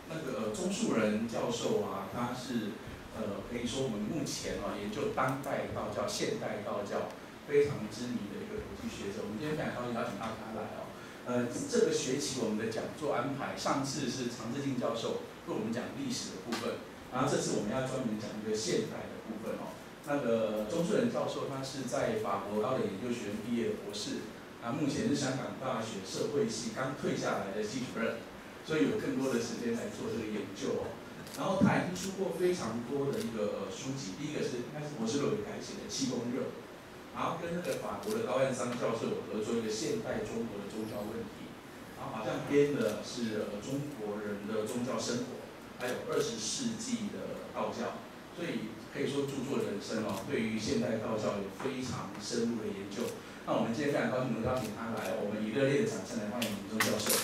那个钟树人教授啊，他是可以说我们目前研究当代道教、现代道教非常知名的一个国际学者。我们今天非常高兴邀请到他来哦。这个学期我们的讲座安排，上次是常志进教授为我们讲历史的部分，然后这次我们要专门讲一个现代的部分哦。那个钟树人教授他是在法国高等研究学院毕业的博士，目前是香港大学社会系刚退下来的系主任，所以有更多的时间来做这个研究哦。然后他已经出过非常多的一个书籍，第一个是应该是博士论文改写的《气功热》，然后跟那个法国的高岸桑教授合作一个现代中国的宗教问题，然后好像编的是中国人的宗教生活，还有20世纪的道教，所以可以说著作人生哦，对于现代道教有非常深入的研究。那我们今天非常高兴能邀请他来，我们以热烈的掌声来欢迎钟教授。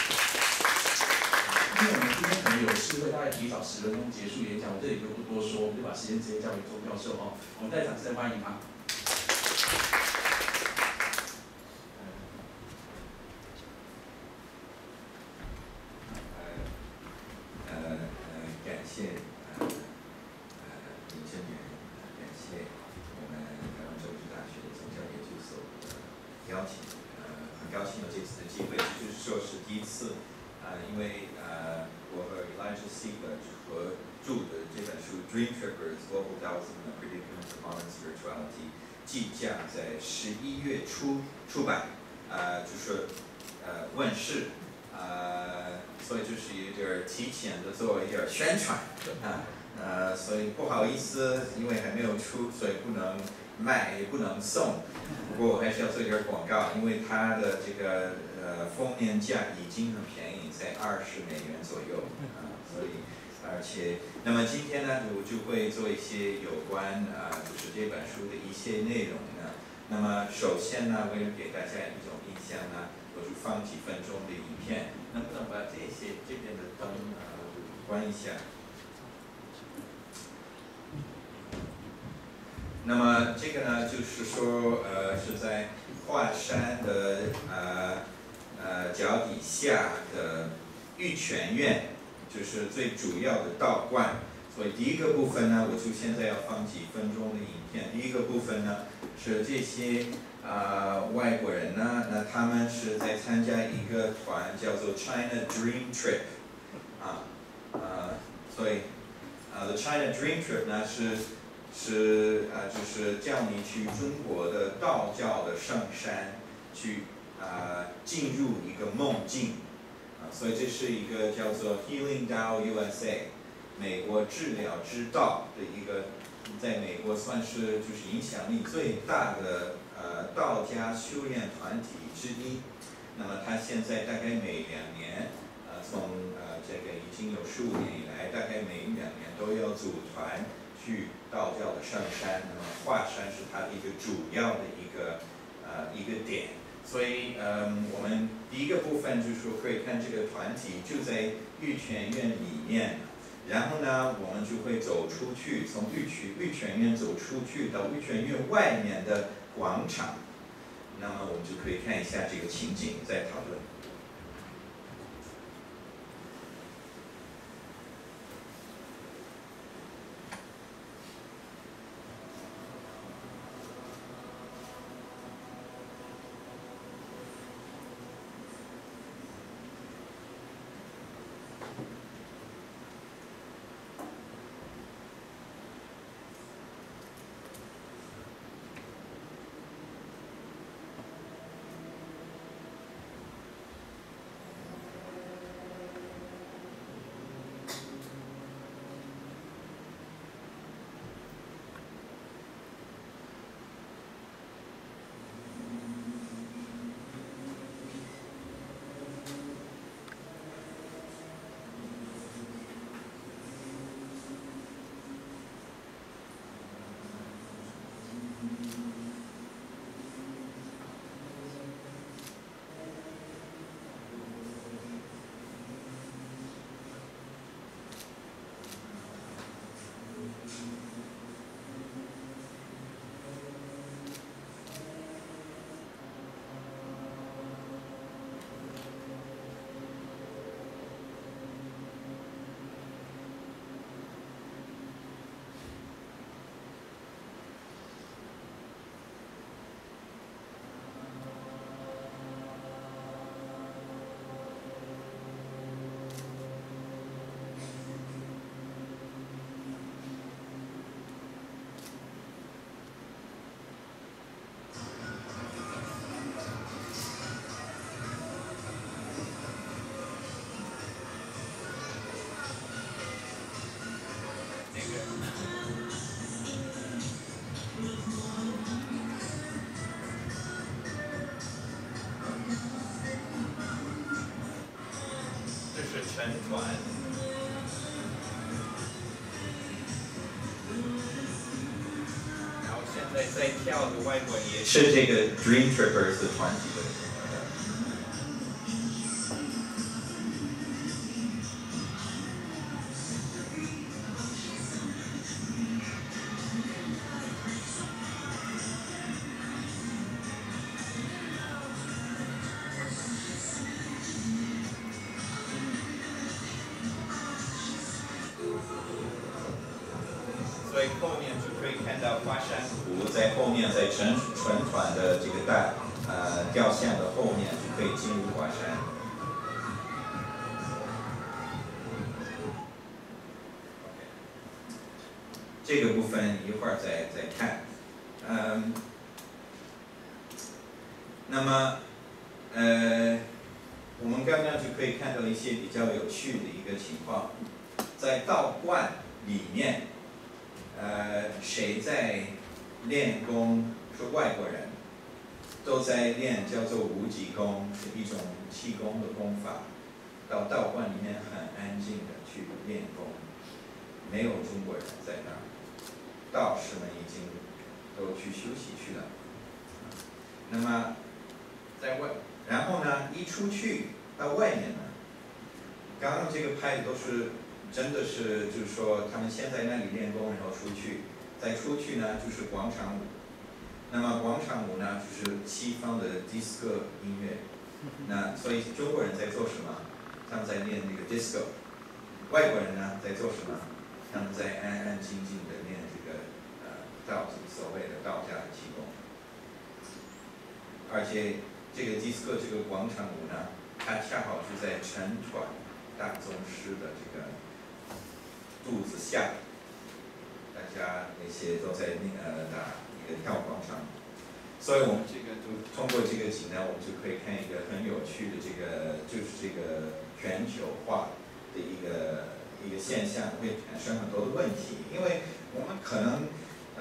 因为我们今天可能有事会大概提早10分钟结束演讲，我这里就不多说，我们就把时间直接交给钟教授哦。我们再掌声欢迎他。 感谢林正元，感谢我们台湾政治大学宗教研究所的邀请，很高兴有这次的机会，就是说是第一次，因为我和 Elijah Siegler 合著的这本书《Dream Trippers: Global Taoism and Predicaments of Modern Spirituality》即将在11月初出版，就是问世。所以就是有点提前的做一点宣传所以不好意思，因为还没有出，所以不能卖也不能送。不过我还是要做一点广告，因为它的这个封面价已经很便宜，在$20左右所以而且那么今天呢，我就会做一些有关就是这本书的一些内容呢。那么首先呢，为了给大家一种印象呢，我就放几分钟的影片。能不能把这边的灯关一下？那么这个呢，就是说是在华山的脚底下的玉泉院，就是最主要的道观。所以第一个部分呢，我就现在要放几分钟的影片。第一个部分呢，是这些外国人呢，那他们是在参加一个团叫做 China Dream Trip， 所以The China Dream Trip 呢就是叫你去中国的道教的圣山去进入一个梦境所以这是一个叫做 Healing Tao USA 美国治疗之道的一个，在美国算是就是影响力最大的道家修炼团体之一。那么它现在大概每2年，从这个已经有15年以来，大概每2年都要组团去道教的圣山。那么华山是它的一个主要的一个点。所以我们第一个部分就是说可以看这个团体就在玉泉院里面。然后呢，我们就会走出去，从玉泉院走出去到玉泉院外面的广场。那么我们就可以看一下这个情景，再讨论。 这是全团。然后现在在跳的外国人也是这个 Dream Trippers 的团体的。所以后面就可以看到华山湖在后面，在全团的这个雕像的后面就可以进入华山。这个部分一会儿再看。那么我们刚刚就可以看到一些比较有趣的一个情况，在道观里面。谁在练功？是外国人，都在练叫做无极功，是一种气功的功法。到道观里面很安静的去练功，没有中国人在那儿，道士们已经都去休息去了。那么在外，然后呢，一出去到外面呢，刚刚这个拍的都是。真的是，就是说，他们先在那里练功，然后出去，再出去呢，就是广场舞。那么广场舞呢，就是西方的 disco 音乐。那所以中国人在做什么？他们在练那个 disco。外国人呢，在做什么？他们在安安静静的练这个所谓的道家的气功。而且这个 disco 这个广场舞呢，它恰好是在成团大宗师的这个。肚子下，大家那些都在打一个跳广场，所以我们这个就通过这个景呢，我们就可以看一个很有趣的就是这个全球化的一个现象，会产生很多的问题，因为我们可能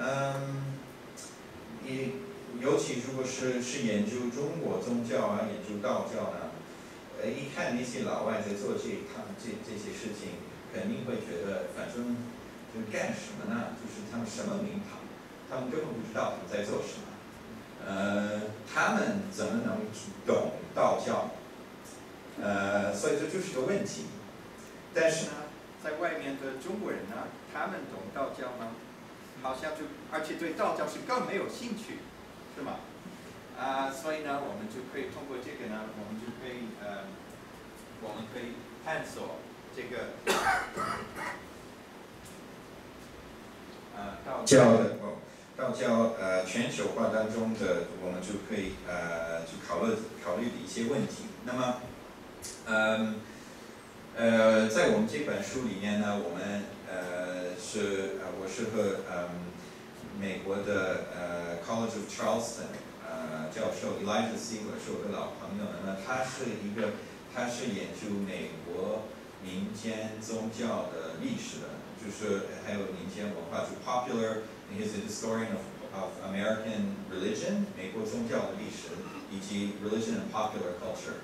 尤其如果是研究中国宗教啊，研究道教呢，一看那些老外在做这些事情。肯定会觉得，反正就干什么呢？就是他们什么名堂，他们根本不知道他们在做什么。他们怎么能懂道教？所以这就是个问题。但是呢，在外面的中国人呢，他们懂道教吗？好像而且对道教是更没有兴趣，是吗？所以呢，我们就可以通过这个呢，我们可以探索。这个道教全球化当中的，我们就可以去考虑的一些问题。那么在我们这本书里面呢，我们我是和美国的College of Charleston 教授 Elijah Siegler 是我的老朋友。那么他是研究美国。民间宗教的历史的，就是还有民间文化，就 popular，he is a historian of American religion， 美国宗教的历史，以及 religion and popular culture，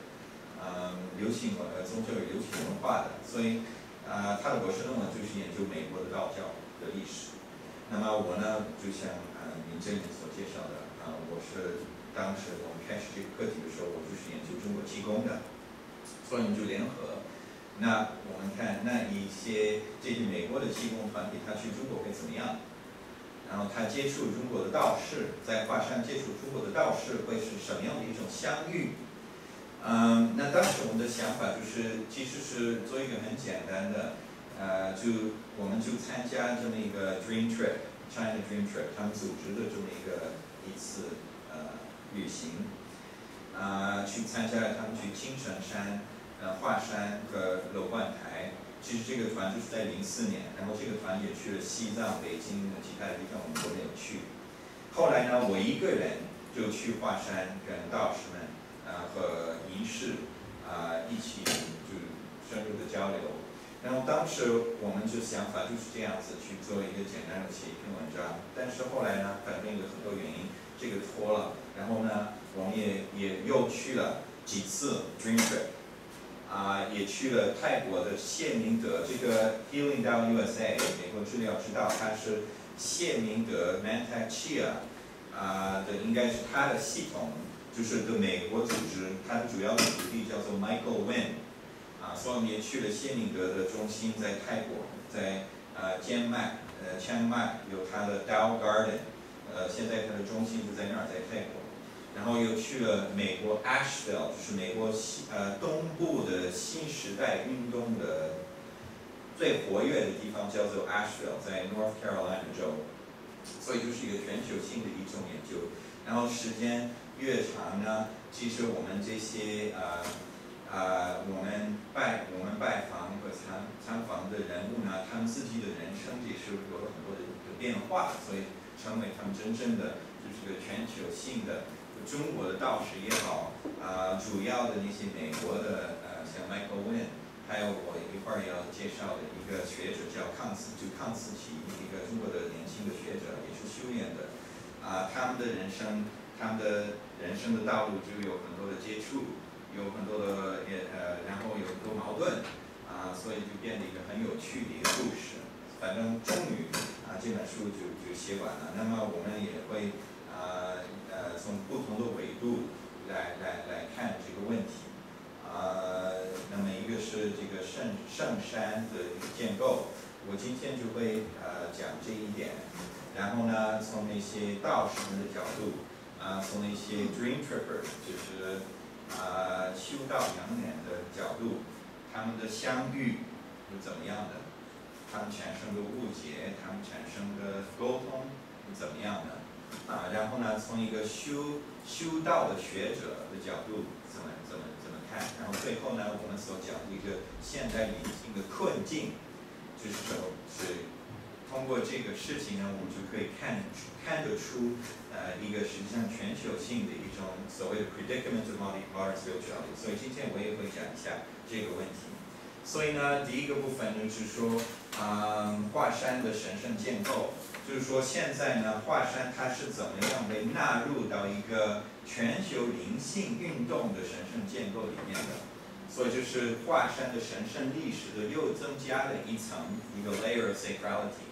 宗教与流行文化的，所以他的博士论文就是研究美国的道教的历史。那么我呢，就像您这里所介绍的，我是当时我们开始这个课题的时候，我就是研究中国气功的，所以我们就联合。那我们看这些美国的气功团体，他去中国会怎么样？然后他接触中国的道士，在华山接触中国的道士会是什么样的一种相遇？那当时我们的想法就是，其实是做一个很简单的，我们就参加这么一个 Dream Trip，China Dream Trip， 他们组织的这么一次旅行，去参加他们去青城山。华山和楼观台，其实这个团就是在04年，然后这个团也去了西藏、北京的其他的地方，我们都没有去。后来呢，我一个人就去华山跟道士们和仪式一起就深入的交流。 然后当时我们就想法就是这样子去做一个简单的写一篇文章，但是后来呢，反正有很多原因，这个拖了。然后呢，我们也又去了几次 Dream Trip， 也去了泰国的谢明德，这个 Healing Down USA， 美国治疗之道，它是谢明德 Mantak Chia 的，应该是他的系统，就是个美国组织，它的主要的主力叫做 Michael Wynn。所以我们也去了谢明德的中心，在泰国，在清迈有他的 Dao Garden， 现在他的中心就在那儿，在泰国。然后又去了美国 Asheville， 就是美国东部的新时代运动的最活跃的地方，叫做 Asheville， 在 North Carolina 州。所以就是一个全球性的一种研究。然后时间越长呢，其实我们这些我们拜访和参访的人物呢，他们自己的人生也是有了很多的变化，所以成为他们真正的就是个全球性的中国的道士也好，主要的那些美国的像 Michael Wynn， 还有我一会儿要介绍的一个学者叫康思琪，一个中国的年轻的学者，也是修炼的，他们的人生的道路就有很多的接触。有很多的然后有很多矛盾，所以就变得一个很有趣的一个故事。反正终于这本书就写完了。那么我们也会从不同的维度来看这个问题。那么一个是这个圣山的一个建构，我今天就会讲这一点。然后呢，从那些道士们的角度，从那些 Dream Tripper， 就是修道养年的角度，他们的相遇是怎么样的？他们产生的误解，他们产生的沟通是怎么样的？然后呢，从一个修道的学者的角度怎么看？然后最后呢，我们所讲的一个现代女性的困境，就是通过这个事情呢，我们就可以看得出一个实际上全球性的一种所谓的 predicament of modern spirituality。所以今天我也会讲一下这个问题。所以呢，第一个部分就是说，华山的神圣建构，就是说现在呢，华山它是怎么样被纳入到一个全球灵性运动的神圣建构里面的。所以就是华山的神圣历史的又增加了一层，一个 layer of sacrality。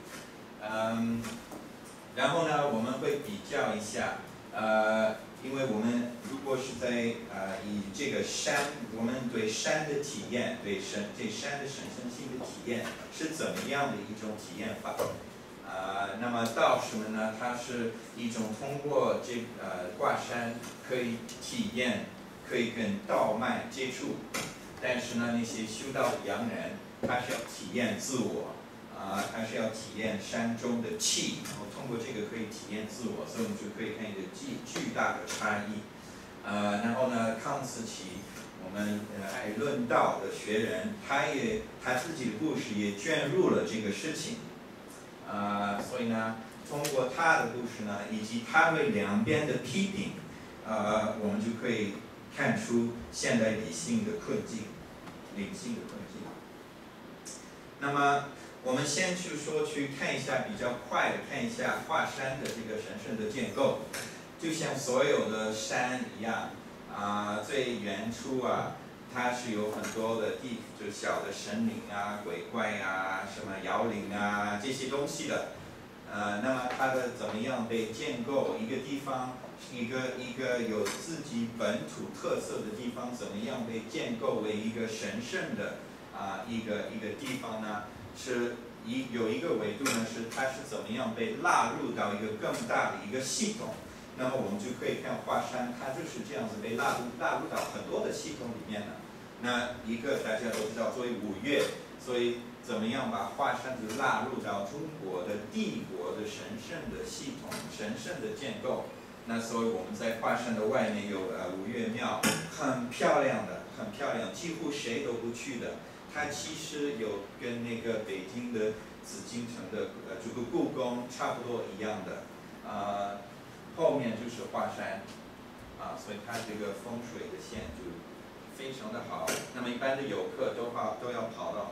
然后呢，我们会比较一下，因为我们如果是在以这个山，我们对山的体验，对山的神圣性的体验是怎么样的一种体验法？那么道士们呢，它是一种通过挂山可以体验，可以跟道脉接触，但是呢，那些修道的洋人，他是要体验自我。它是要体验山中的气，然后通过这个可以体验自我，所以我们就可以看一个巨大的差异。然后呢，康思琪，我们爱论道的学人，他自己的故事也卷入了这个事情。所以呢，通过他的故事呢，以及他对两边的批评，我们就可以看出现代理性的困境，灵性的困境。那么我们先去看一下，比较快的看一下华山的这个神圣的建构，就像所有的山一样，最原初它是有很多的就小的神灵鬼怪什么摇铃这些东西的，那么它的怎么样被建构？一个地方，一个有自己本土特色的地方，怎么样被建构为一个神圣的一个地方呢？是有一个维度呢，是它是怎么样被纳入到一个更大的一个系统。那么我们就可以看华山，它就是这样子被纳入到很多的系统里面的。那一个大家都知道，作为五岳，所以怎么样把华山就纳入到中国的帝国的神圣的系统、神圣的建构。那所以我们在华山的外面有五岳庙，很漂亮，几乎谁都不去的。它其实有跟那个北京的紫禁城的这个故宫差不多一样的，后面就是华山，所以它这个风水的线就非常的好。那么一般的游客都要跑到华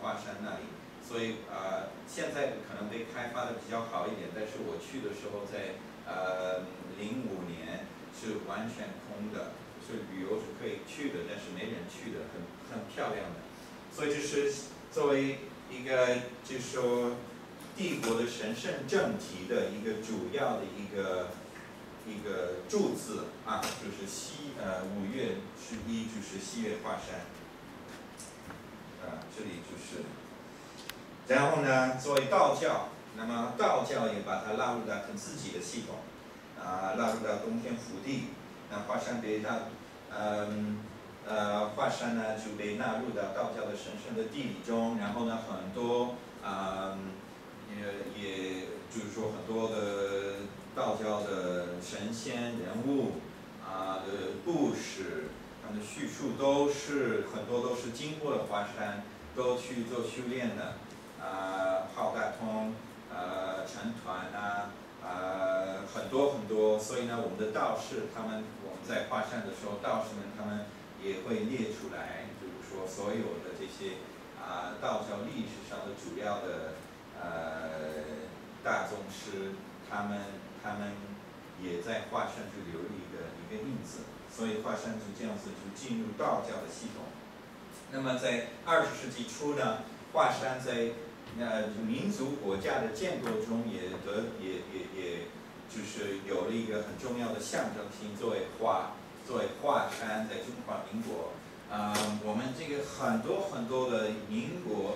华山那里，所以现在可能被开发的比较好一点，但是我去的时候在05年是完全空的，是旅游是可以去的，但是没人去的，很漂亮的。所以就是作为一个就是说帝国的神圣政体的一个主要的一个柱子啊，就是5月11就是西岳华山，这里就是，然后呢，作为道教，那么道教也把它纳入到他自己的系统，纳入到东天福地，那华山被华山呢就被纳入到道教的神圣的地理中，然后呢很多也就是说很多的道教的神仙人物的故事，他们的叙述很多都是经过了华山，都去做修炼的，浩大通，陈抟很多，所以呢我们的道士我们在华山的时候，道士们他们也会列出来，就是说所有的这些道教历史上的主要的大宗师，他们也在华山就留了一个印子，所以华山就这样子就进入道教的系统。那么在20世纪初呢，华山在民族国家的建构中也就是有了一个很重要的象征性，作为华山在中华民国，我们这个很多的民国，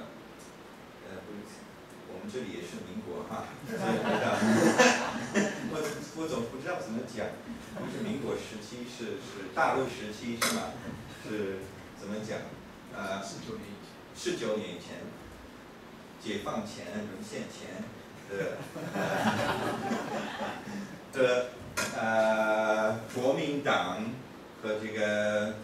我们这里也是民国哈，我总不知道怎么讲，不是民国时期，是大陆时期是吗？是怎么讲？19年以前，解放前、沦陷前的国民党和这个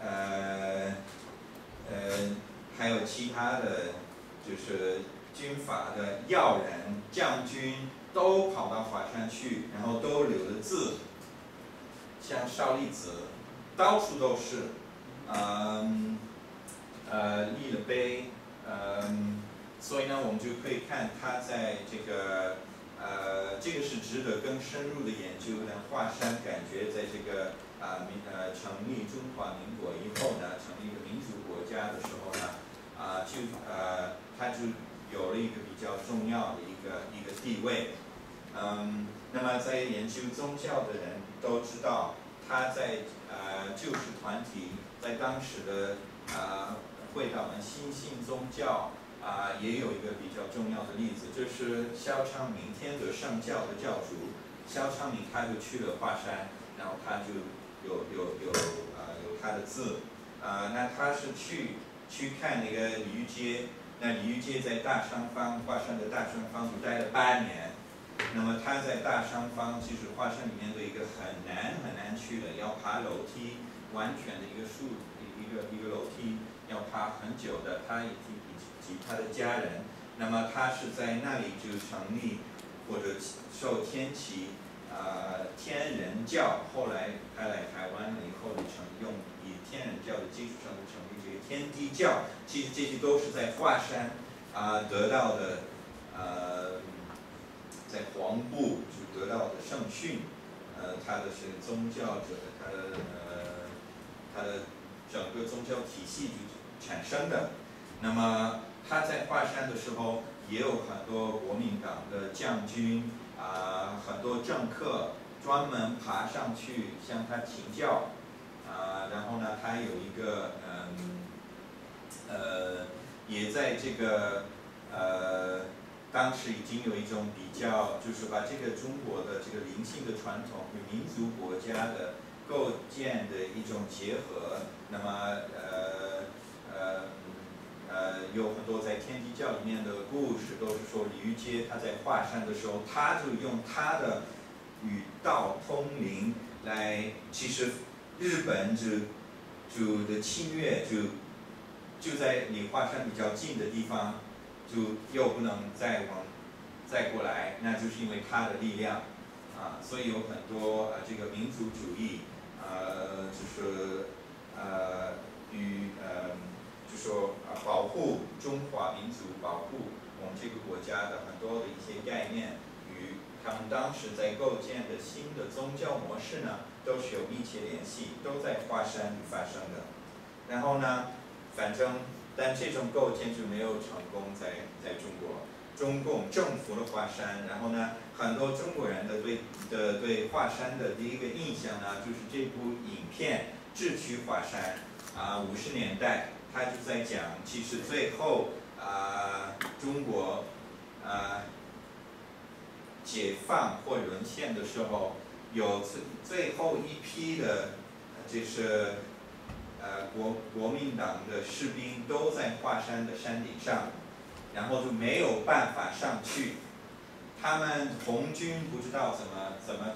还有其他的就是军阀的要人将军都跑到华山去，然后都留了字，像少林寺，到处都是，立了碑，所以呢，我们就可以看他在这个这个是值得更深入的研究的。华山感觉在这个成立中华民国以后呢，成立一个民族国家的时候呢，它就有了一个比较重要的一个地位。那么在研究宗教的人都知道，他在旧式团体在当时的会道们新兴宗教也有一个比较重要的例子，就是萧昌明天德上教的教主萧昌明，他就去了华山，然后他就有他的字，那他是去看那个鲤鱼街，那鲤鱼街在大商坊，华山的大商坊就待了8年。那么他在大商坊，其实华山里面的一个很难去的，要爬楼梯，完全的一个楼梯，要爬很久的。他以及他的家人，那么他是在那里就成立或者受天启天人教，后来他来台湾了以后，以天人教的基础上就成立这个天地教。其实这些都是在华山得到的在黄部就得到的圣训，他的是宗教者，他的整个宗教体系就产生的。那么他在华山的时候，也有很多国民党的将军很多政客专门爬上去向他请教，然后呢，他有一个也在这个当时已经有一种比较，就是把这个中国的这个灵性的传统与民族国家的构建的一种结合。那么有很多在天地教里面的故事，都是说鲤鱼街他在华山的时候，他就用他的与道通灵来，其实日本就的侵略就在离华山比较近的地方，就又不能再过来，那就是因为他的力量所以有很多这个民族主义就是与就说保护中华民族，保护我们这个国家的很多的一些概念，与他们当时在构建的新的宗教模式呢，都是有密切联系，都在华山里发生的。然后呢，但这种构建就没有成功在中国。中共政府的华山，然后呢，很多中国人对华山的第一个印象呢，就是这部影片《智取华山》50年代，他就在讲，其实最后中国解放或沦陷的时候，有最后一批的，就是国民党的士兵都在华山的山顶上。然后就没有办法上去，他们红军不知道怎么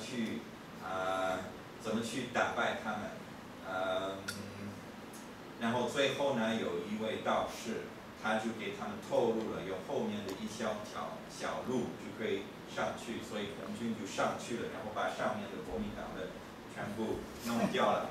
去打败他们，然后最后呢，有一位道士，他就给他们透露了有后面的一条小路就可以上去，所以红军就上去了，然后把上面的国民党的全部弄掉了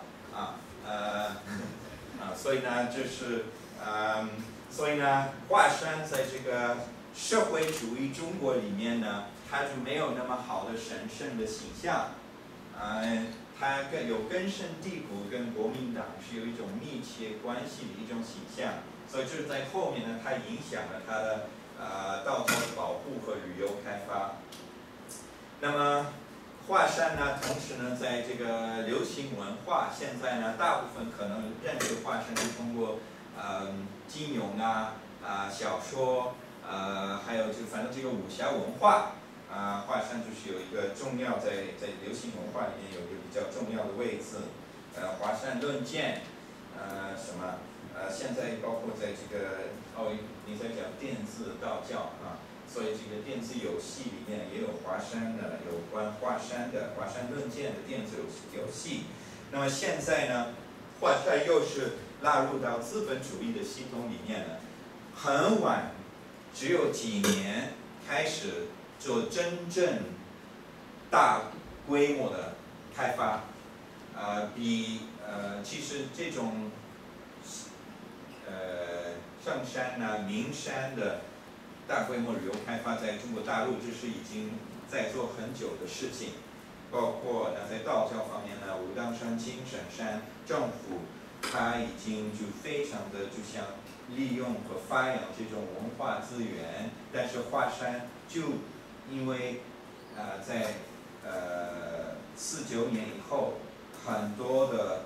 所以呢，所以呢，华山在这个社会主义中国里面呢，它就没有那么好的神圣的形象，它有根深蒂固跟国民党是有一种密切关系的一种形象，所以就是在后面呢，它影响了它的道教的保护和旅游开发。那么华山呢，同时呢，在这个流行文化，现在呢，大部分可能认识华山是通过金庸小说，还有反正这个武侠文化，华山就是有一个重要在流行文化里面有一个比较重要的位置。华山论剑，现在包括在这个你在讲电子道教所以这个电子游戏里面也有华山的有关华山论剑的电子游戏。那么现在呢，华山又是纳入到资本主义的系统里面了，很晚，只有几年开始做真正大规模的开发，其实这种上山名山的大规模旅游开发，在中国大陆这是已经在做很久的事情，包括在道教方面呢，武当山、青城山政府。它已经就非常的就像利用和发扬这种文化资源，但是华山就因为在49年以后，很多的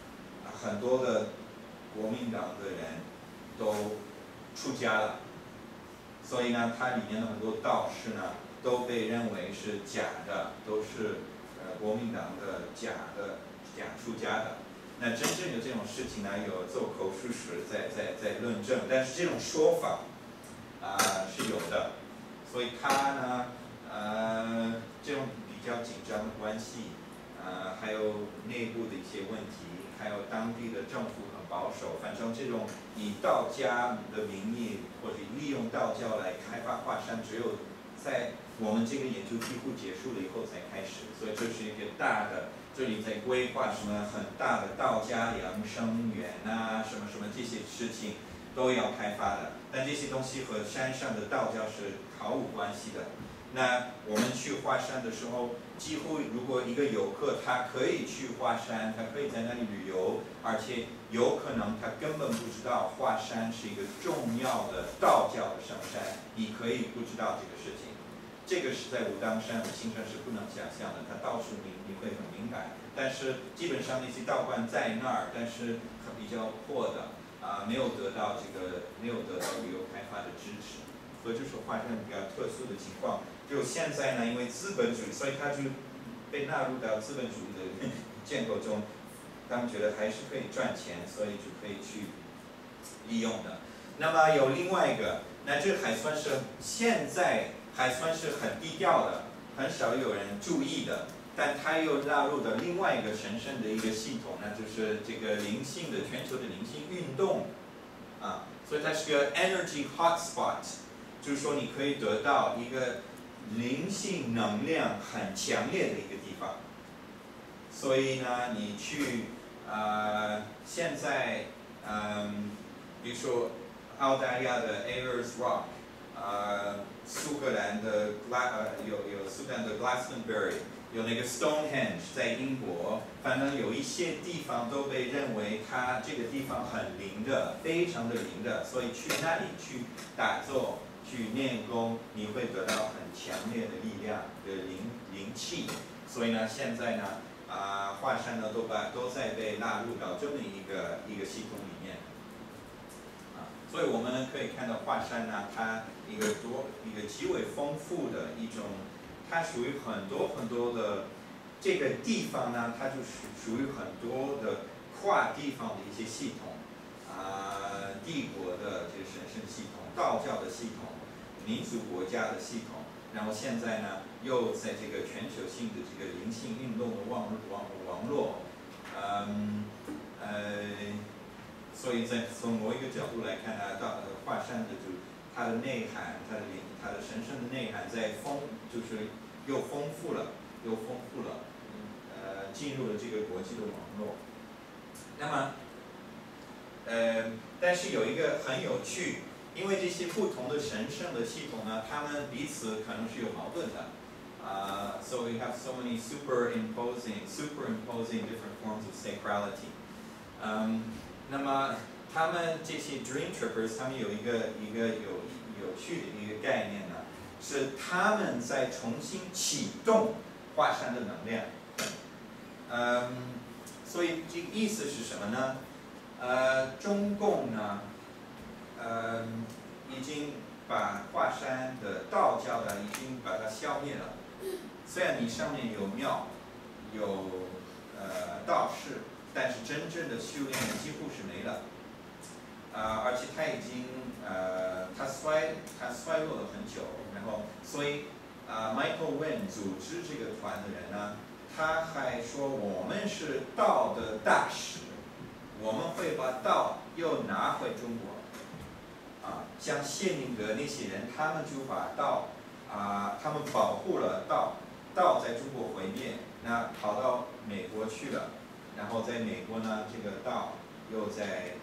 国民党的人都出家了，所以呢，它里面的很多道士呢都被认为是假的，都是国民党的假出家的。那真正有这种事情呢，有做口述史在论证，但是这种说法是有的，所以它呢这种比较紧张的关系，还有内部的一些问题，还有当地的政府很保守，反正这种以道家的名义或者利用道教来开发华山，只有在我们这个研究几乎结束了以后才开始，所以这是一个大的。这里在规划什么很大的道家养生园什么这些事情都要开发的，但这些东西和山上的道教是毫无关系的。那我们去华山的时候，几乎如果一个游客他可以去华山，他可以在那里旅游，而且有可能他根本不知道华山是一个重要的道教的圣山，你可以不知道这个事情。这个是在武当山、青城是不能想象的，它到处你会很敏感，但是基本上那些道观在那儿，但是它比较破的没有得到旅游开发的支持，所以就是华山比较特殊的情况。就现在呢，因为资本主义，所以它就被纳入到资本主义的建构中，他们觉得还是可以赚钱，所以就可以去利用的。那么有另外一个，那这还算是现在还算是很低调的，很少有人注意的，但它又纳入的另外一个神圣的一个系统呢，就是这个全球的灵性运动，所以它是个 energy hotspot， 就是说你可以得到一个灵性能量很强烈的一个地方，所以呢，你去现在比如说澳大利亚的 Ayers Rock， 苏格兰的有苏格兰的 Glastonbury， 有那个 Stonehenge 在英国，反正有一些地方都被认为它这个地方很灵的，非常的灵的，所以去那里去打坐、去练功，你会得到很强烈的力量的灵气。所以呢，现在呢，华山呢都在被纳入到这么一个系统里面。所以我们可以看到华山呢，它一个极为丰富的一种，它属于很多的这个地方呢，它就属于很多的跨地方的一些系统，帝国的这个神圣系统、道教的系统、民族国家的系统，然后现在呢，又在这个全球性的这个灵性运动的网络，所以从某一个角度来看呢，华山的它的内涵，它的神圣的内涵就是又丰富了，进入了这个国际的网络。那么，但是有一个很有趣，因为这些不同的神圣的系统呢，它们彼此可能是有矛盾的。So we have so many superimposing different forms of sacrality. 那么他们这些 Dream Trippers， 他们有一个有趣的一个概念呢，是他们在重新启动华山的能量。所以这个意思是什么呢？中共呢，已经把华山的道教的已经把它消灭了。虽然你上面有庙，有道士，但是真正的修炼几乎是没了。而且他已经他衰落了很久，然后所以Michael Wynn 组织这个团的人呢，他还说我们是道的大使，我们会把道又拿回中国。像谢宁格那些人，他们就把道他们保护了道在中国毁灭，那跑到美国去了，然后在美国呢，这个道又在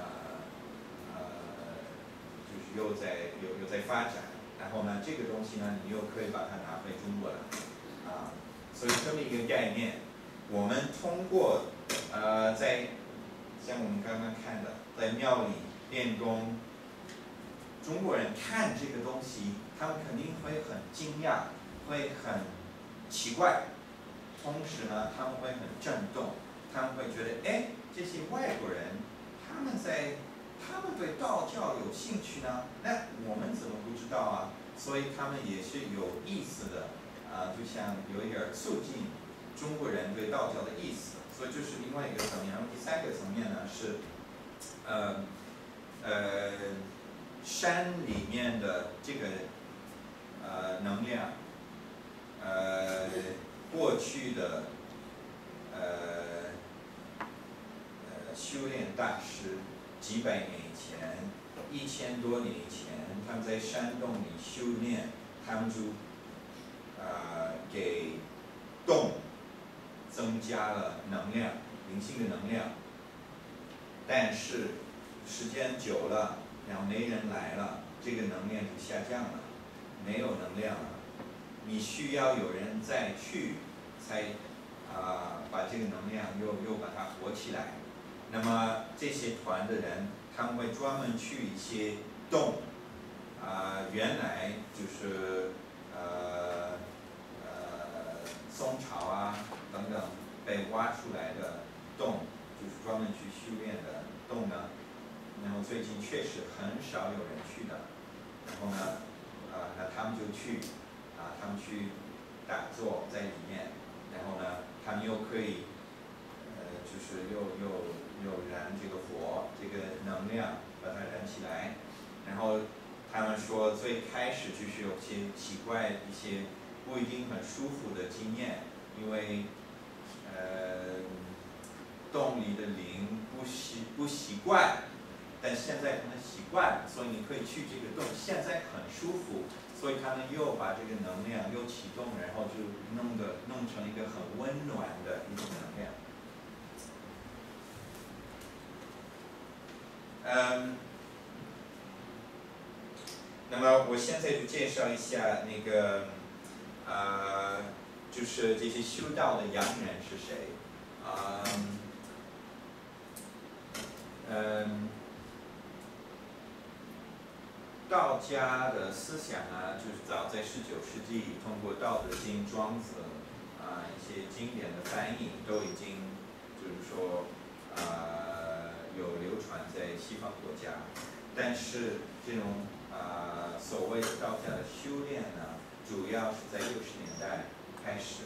就是又在发展，然后呢，这个东西呢，你又可以把它拿回中国来，所以这么一个概念，我们通过像我们刚刚看的，在庙里练功，中国人看这个东西，他们肯定会很惊讶，会很奇怪，同时呢，他们会很震动，他们会觉得，哎，这些外国人，他们对道教有兴趣呢，那我们怎么不知道啊？所以他们也是有意思的，就像有一点促进中国人对道教的意思，所以这是另外一个层面。然后第三个层面呢是，山里面的这个能量，过去的修炼大师几百年以前，1000多年以前，他们在山洞里修炼，他们就给洞增加了能量，灵性的能量。但是时间久了，然后没人来了，这个能量就下降了，没有能量了。你需要有人再去，才把这个能量又把它活起来。那么这些团的人，他们会专门去一些洞，原来就是宋朝等等被挖出来的洞，就是专门去修炼的洞呢。然后最近确实很少有人去的，然后呢，那他们就去，他们去打坐在里面，然后呢，他们又可以，就是又燃这个火，这个能量把它燃起来，然后他们说最开始就是有些奇怪一些不一定很舒服的经验，因为洞里的灵不习惯。但现在他们习惯了，所以你可以去这个洞，现在很舒服，所以他们又把这个能量又启动，然后就弄成一个很温暖的一种能量。 那么我现在就介绍一下那个就是这些修道的洋人是谁。道家的思想呢，就是早在19世纪通过《道德经》《庄子》一些经典的翻译，都已经就是说有流传在西方国家。但是这种所谓的道家的修炼呢，主要是在60年代开始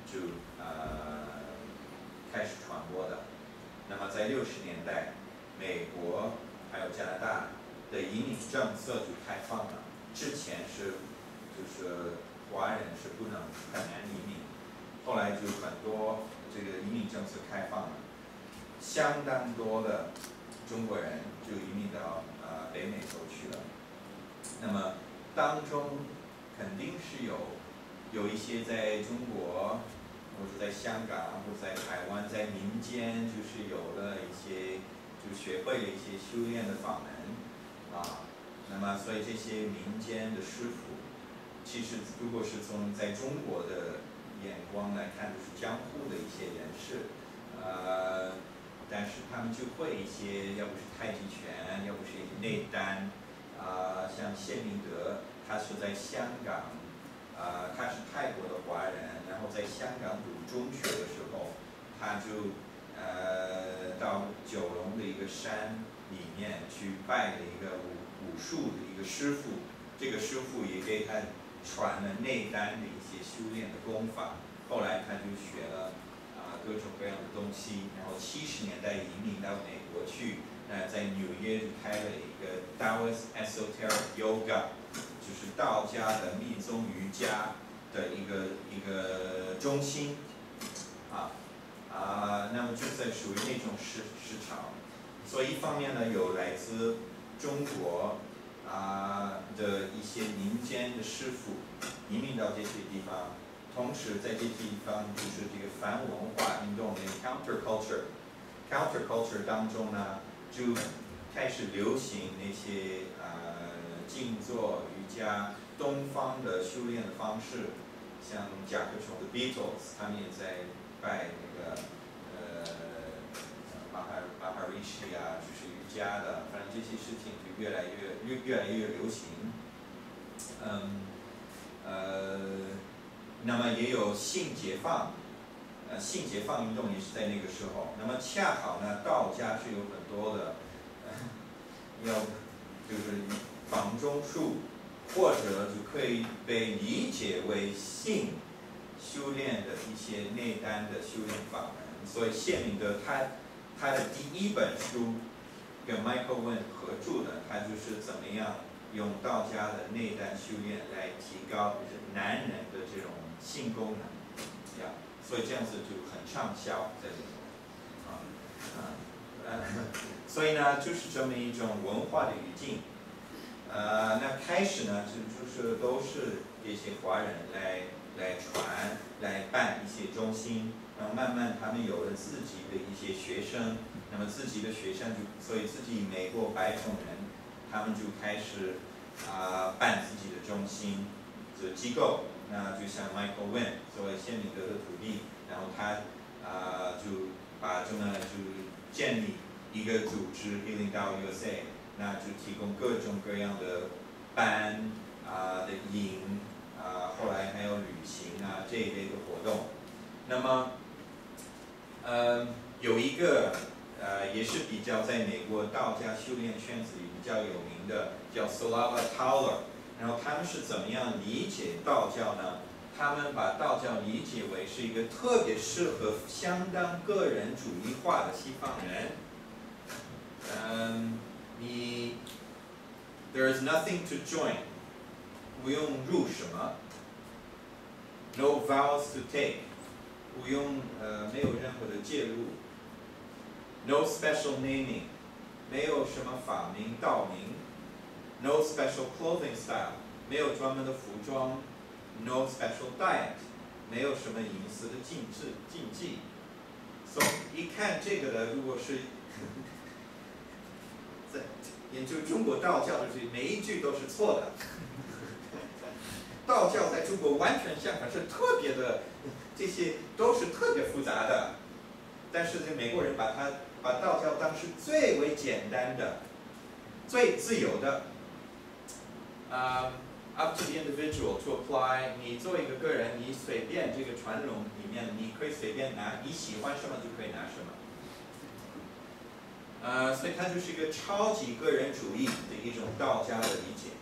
开始传播的。那么在60年代，美国还有加拿大的移民政策就开放了。之前就是华人是很难移民，后来就很多这个移民政策开放了，相当多的中国人就移民到北美洲去了。那么当中肯定是有一些在中国，或者在香港，或者在台湾，在民间就是有了一些就学会了一些修炼的法门那么所以这些民间的师傅，其实如果是从在中国的眼光来看，就是江湖的一些人士，但是他们就会一些，要不是太极拳，要不是内丹，像谢明德，他是在香港，他是泰国的华人，然后在香港读中学的时候，他就到九龙的一个山里面去拜了一个武术的一个师傅，这个师傅也给他传了内丹的一些修炼的功法，后来他就学了各种各样的东西，然后70年代移民到美国去，在纽约就开了一个 Taoist Esoteric Yoga， 就是道家的密宗瑜伽的一个中心那么就在属于那种市场，所以一方面呢有来自中国的一些民间的师傅移民到这些地方，同时在这些地方就是这个反文化运动的 counterculture 当中呢，就开始流行那些静坐瑜伽东方的修炼的方式，像甲壳虫的 Beatles， 他们也在拜那个Maharishi 就是瑜伽的，反正这些事情就越来越流行。那么也有性解放运动也是在那个时候。那么恰好呢，道家是有很多的就是房中术，或者就可以被理解为性修炼的一些内丹的修炼法门。所以谢明德他的第一本书跟 Michael Wynn 合著的，他就是怎么样用道家的内丹修炼来提高就是男人的这种性功能所以这样子就很畅销在里头所以呢就是这么一种文化的语境。那开始呢就是都是这些华人来传来办一些中心，然后慢慢他们有了自己的一些学生，那么自己的学生所以自己美国白种人，他们就开始办自己的中心的机构。那就像 Michael Wynn 作为谢明德的徒弟，然后他就把就建立一个组织 Healing Dao USA， 那就提供各种各样的班的营后来还有旅行这一类的活动。那么有一个也是比较在美国道家修炼圈子里比较有名的，叫 Slava Tauler。然后他们是怎么样理解道教呢？他们把道教理解为是一个特别适合相当个人主义化的西方人。There is nothing to join， 不用入什么 ，no vows to take， 不用没有任何的介入 ，no special naming， 没有什么法名道名 ，no special clothing style， 没有专门的服装 ，no special diet， 没有什么饮食的禁忌。所以一看这个的，如果是研究中国道教的时候，每一句都是错的。道教在中国完全相反，是特别的，这些都是特别复杂的。但是这美国人把道教当是最为简单的、最自由的。Up to the individual to apply。你作为一个个人，你随便这个传统里面，你可以随便拿，你喜欢什么就可以拿什么。所以它就是一个超级个人主义的一种道家的理解。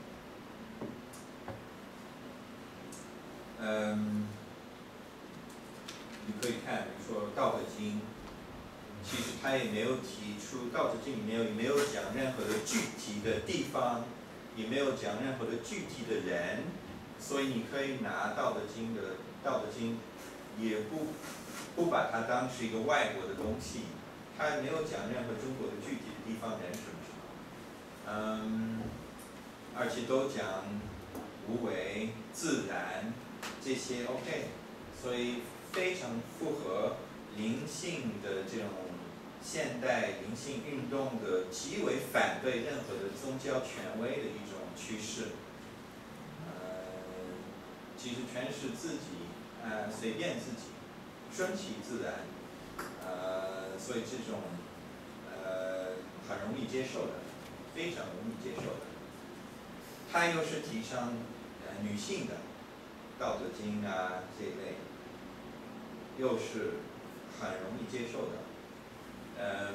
你可以看，比如说《道德经》，其实它也没有提出，《道德经》里面也没有讲任何的具体的地方，也没有讲任何的具体的人，所以你可以拿《道德经》的《道德经》，也不把它当是一个外国的东西，它没有讲任何中国的具体的地方人什么什么，而且都讲无为、自然这些 OK， 所以非常符合灵性的这种现代灵性运动的极为反对任何的宗教权威的一种趋势。其实全是自己随便自己，顺其自然，所以这种很容易接受的，非常容易接受的。它又是提倡女性的，《道德经》啊这一类，又是很容易接受的。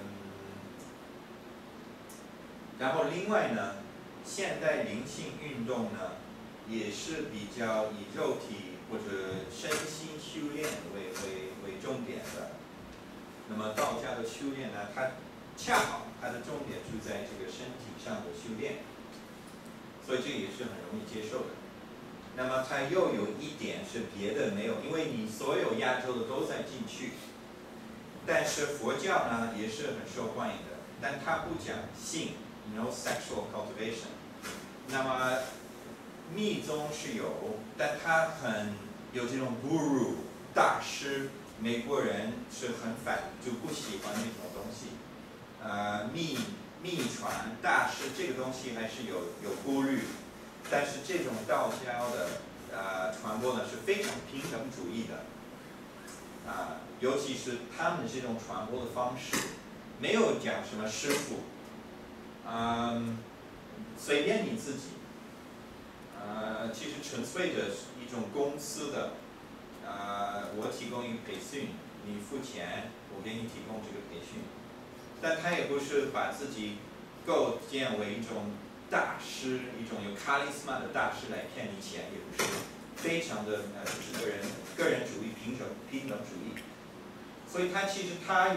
然后另外呢，现代灵性运动呢，也是比较以肉体或者身心修炼为重点的。那么道家的修炼呢，它恰好它的重点就在这个身体上的修炼，所以这也是很容易接受的。那么它又有一点是别的没有，因为你所有亚洲的都在进去，但是佛教呢也是很受欢迎的，但它不讲性 ，no sexual cultivation。那么密宗是有，但它很有这种 guru 大师，美国人是很就不喜欢那种东西。秘传大师这个东西还是有顾虑，但是这种道教的传播呢是非常平等主义的，尤其是他们这种传播的方式，没有讲什么师傅，随便你自己，其实纯粹的一种公司的，我提供一个培训，你付钱，我给你提供这个培训。但他也不是把自己构建为一种大师，一种有卡利斯玛的大师来骗你钱，也不是，非常的就是个人主义、平等主义。所以他其实他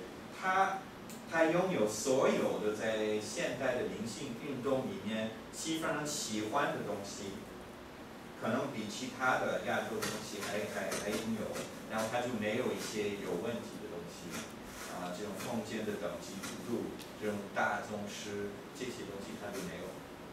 拥有所有的在现代的灵性运动里面西方人喜欢的东西，可能比其他的亚洲的东西还拥有，然后他就没有一些有问题的东西。这种奉献的等级制度，这种大宗师这些东西它就没有，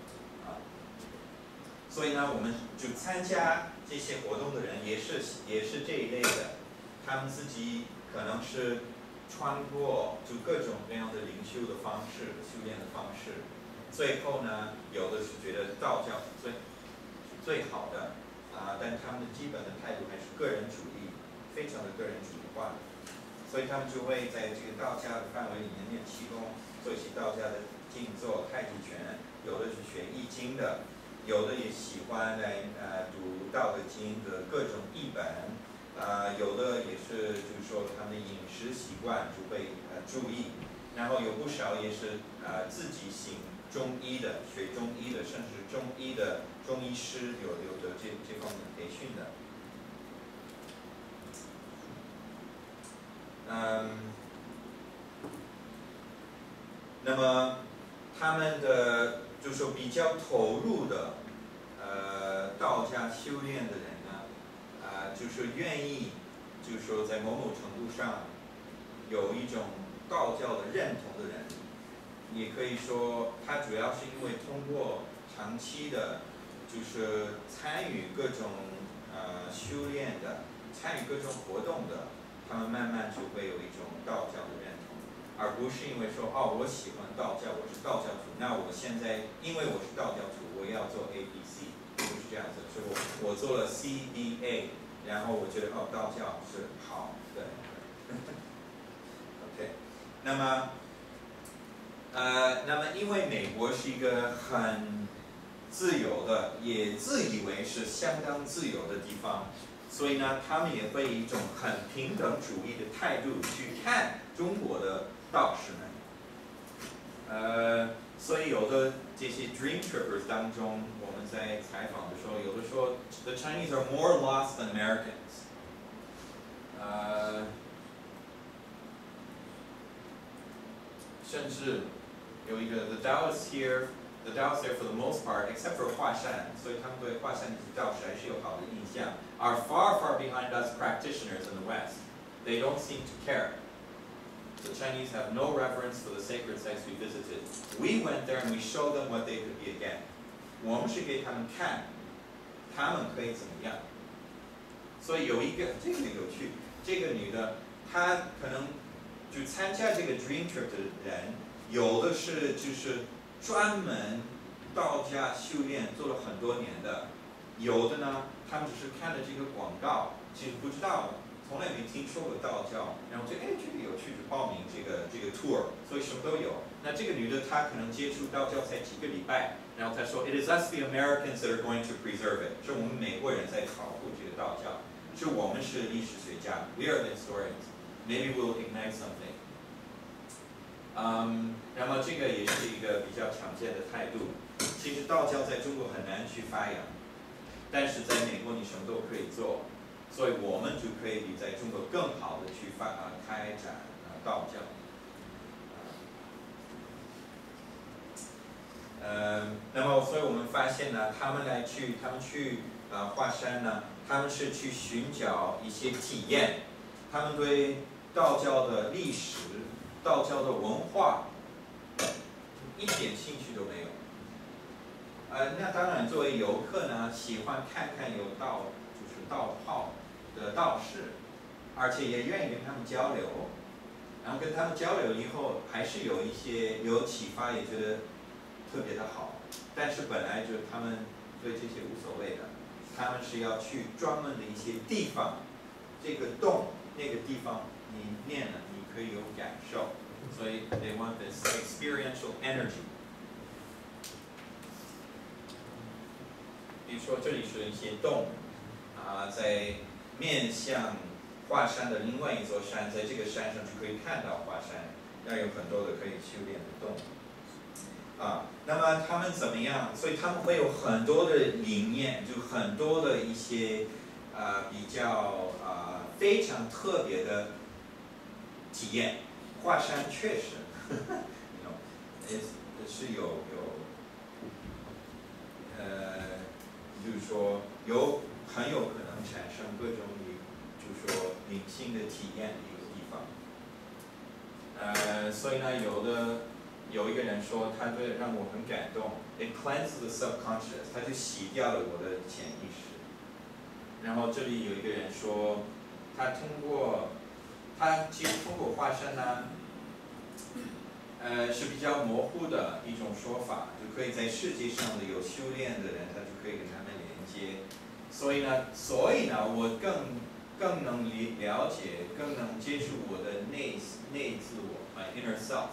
所以呢，我们就参加这些活动的人也是这一类的，他们自己可能是穿过就各种各样的灵修的方式、修炼的方式，最后呢，有的是觉得道教最好的，但他们的基本的态度还是个人主义，非常的个人主义化。所以他们就会在这个道家的范围里面练气功，做一些道家的静坐、太极拳，有的是学易经的，有的也喜欢来读《道德经》的各种译本，有的也是就是说他们的饮食习惯就会注意，然后有不少也是自己行中医的，学中医的，甚至中医的中医师有的这方面培训的。那么他们的就是说比较投入的道家修炼的人呢，就是愿意就是说在某程度上有一种道教的认同的人，也可以说他主要是因为通过长期的就是参与各种修炼的，参与各种活动的，他们慢慢就会有一种道教的认同， 而不是因为说哦我喜欢道教，我是道教徒，那我现在因为我是道教徒，我要做 ABC， 不是这样子，是我做了 CBA， 然后我觉得哦道教是好的，OK， 那么因为美国是一个很自由的，也自以为是相当自由的地方，所以呢，他们也会以一种很平等主义的态度去看中国的道士们。所以有的这些 dream trippers 当中，我们在采访的时候，有的说 the Chinese are more lost than Americans。甚至有一个 the Taoists here。The Taoists there for the most part, except for 华山，所以他们对华山道士还是有好的印象。Are far, far behind us practitioners in the West. They don't seem to care. The Chinese have no reverence for the sacred sites we visited. We went there and we showed them what they could be again. 我们是给他们看，他们可以怎么样。所以有一个这个有趣，这个女的，她可能就参加这个 dream trip 的人，有的是就是专门道家修炼做了很多年的，有的呢，他们只是看了这个广告，其实不知道，从来没听说过道教，然后就哎这个有趣，就报名这个 tour， 所以什么都有。那这个女的她可能接触道教才几个礼拜，然后她说 It is us the Americans that are going to preserve it， 是我们美国人在保护这个道教，是我们是历史学家 ，We are the historians， maybe we'll ignite something。那么这个也是一个比较常见的态度。其实道教在中国很难去发扬，但是在美国你什么都可以做，所以我们就可以比在中国更好的去开展道教。那么所以我们发现呢，他们去华山呢，他们是去寻找一些体验，他们对道教的历史、道教的文化一点兴趣都没有。那当然，作为游客呢，喜欢看看有就是道炮的道士，而且也愿意跟他们交流，然后跟他们交流以后，还是有一些有启发，也觉得特别的好。但是本来就他们对这些无所谓的，他们是要去专门的一些地方，这个洞那个地方你念了，你可以有感受，所以 they want this experiential energy。比如说这里是一些洞，在面向华山的另外一座山，在这个山上就可以看到华山，那有很多的可以修炼的洞。那么他们怎么样？所以他们会有很多的理念，就很多的一些比较非常特别的体验。华山确实是有就是说很有可能产生各种就是说灵性的体验的一个地方。所以呢，有一个人说，他对让我很感动 ，It cleanses the subconscious， 他就洗掉了我的潜意识。然后这里有一个人说，其实通过华山呢，是比较模糊的一种说法，就可以在世界上的有修炼的人，他就可以跟他们连接。所以呢，我更能了解，更能接触我的内自我 ，my inner self。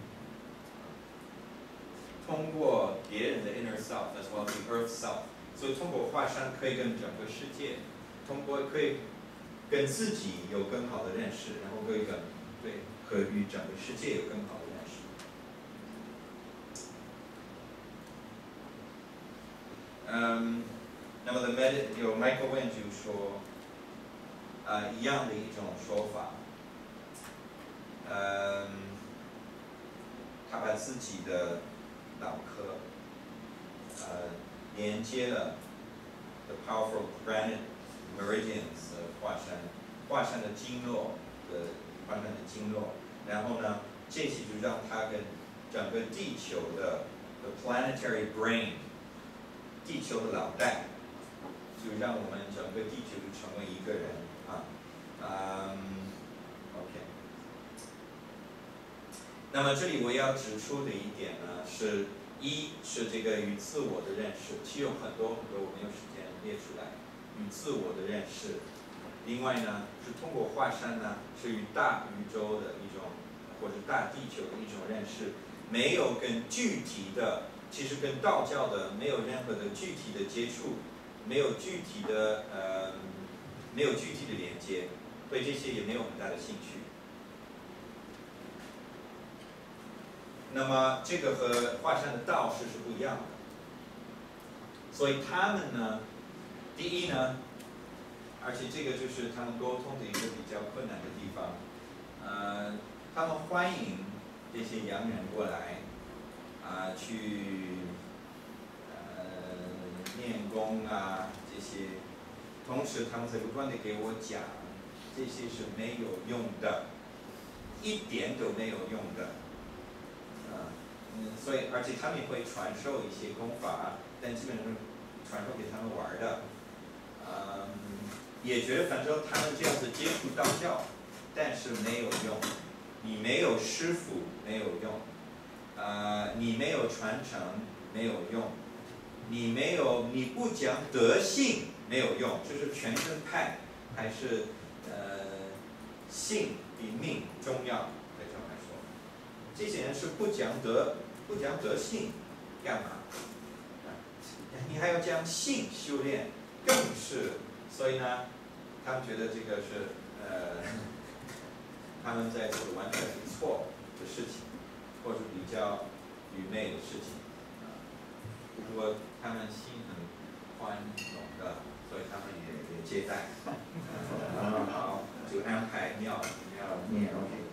通过别人的 inner self as well as the earth self， 所以通过华山可以跟整个世界，可以跟自己有更好的认识，然后可以与整个世界有更好的认识。那么有 Michael Wynn 就说，一样的一种说法，他把自己的脑壳连接了 the powerful granite meridians 的华山的经络然后呢，这些就让它跟整个地球的 the planetary brain 地球的脑袋，就让我们整个地球就成为一个人OK。 那么这里我要指出的一点呢，一是这个与自我的认识，其实有很多我没有时间列出来，与自我的认识。另外呢，是通过华山呢，是与大宇宙的一种，或者大地球的一种认识，没有跟具体的，其实跟道教的没有任何的具体的接触，没有具体的连接，对这些也没有很大的兴趣。那么这个和华山的道士是不一样的，所以他们呢，第一呢，而且这个就是他们沟通的一个比较困难的地方，他们欢迎这些洋人过来，去练功啊这些，同时他们在不断的给我讲，这些是没有用的，一点都没有用的。所以而且他们也会传授一些功法，但基本上是传授给他们玩的。也觉得反正他们这样子接触道教，但是没有用，你没有师傅没有用，你没有传承没有用，你不讲德性没有用，就是全真派还是性比命重要。这些人是不讲德性，干嘛？你还要讲性修炼，更是，所以呢，他们觉得这个是他们在做的完全是错的事情，或者比较愚昧的事情。不过他们心很宽容的，所以他们也接待。好，就安排庙念 OK。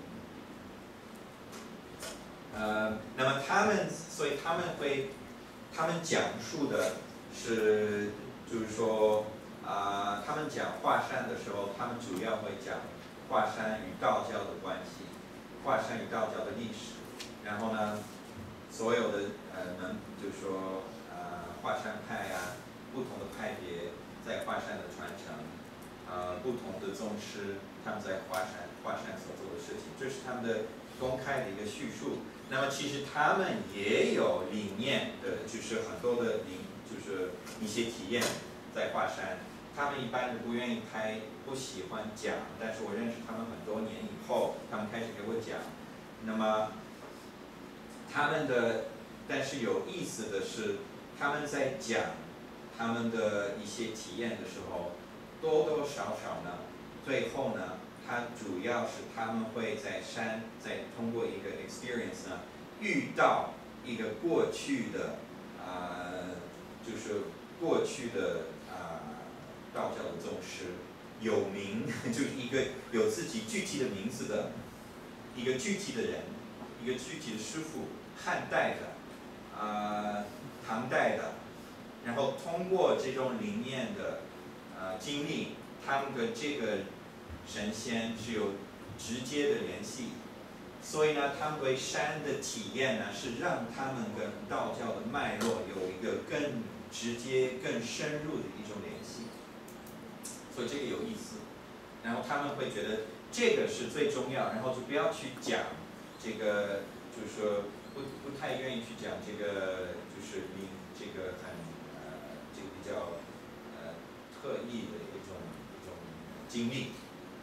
那么所以他们讲述的是，就是说，他们讲华山的时候，他们主要会讲华山与道教的关系，华山与道教的历史，然后呢，所有的就是说，华山派不同的派别在华山的传承，不同的宗师他们在华山所做的事情，这是他们的公开的一个叙述。那么其实他们也有理念的，就是很多的就是一些体验在华山。他们一般是不愿意拍，不喜欢讲，但是我认识他们很多年以后，他们开始给我讲。那么但是有意思的是，他们在讲他们的一些体验的时候，多多少少呢，最后呢，它主要是他们会在通过一个 experience 呢，遇到一个过去的就是过去的道教的宗师，有名就是一个有自己具体的名字的一个具体的人，一个具体的师傅，汉代的唐代的，然后通过这种理念的经历，他们跟这个神仙是有直接的联系，所以呢，他们对山的体验呢，是让他们跟道教的脉络有一个更直接、更深入的一种联系，所以这个有意思。然后他们会觉得这个是最重要，然后就不要去讲这个，就是说不太愿意去讲这个，就是这个这个比较特异的一种经历。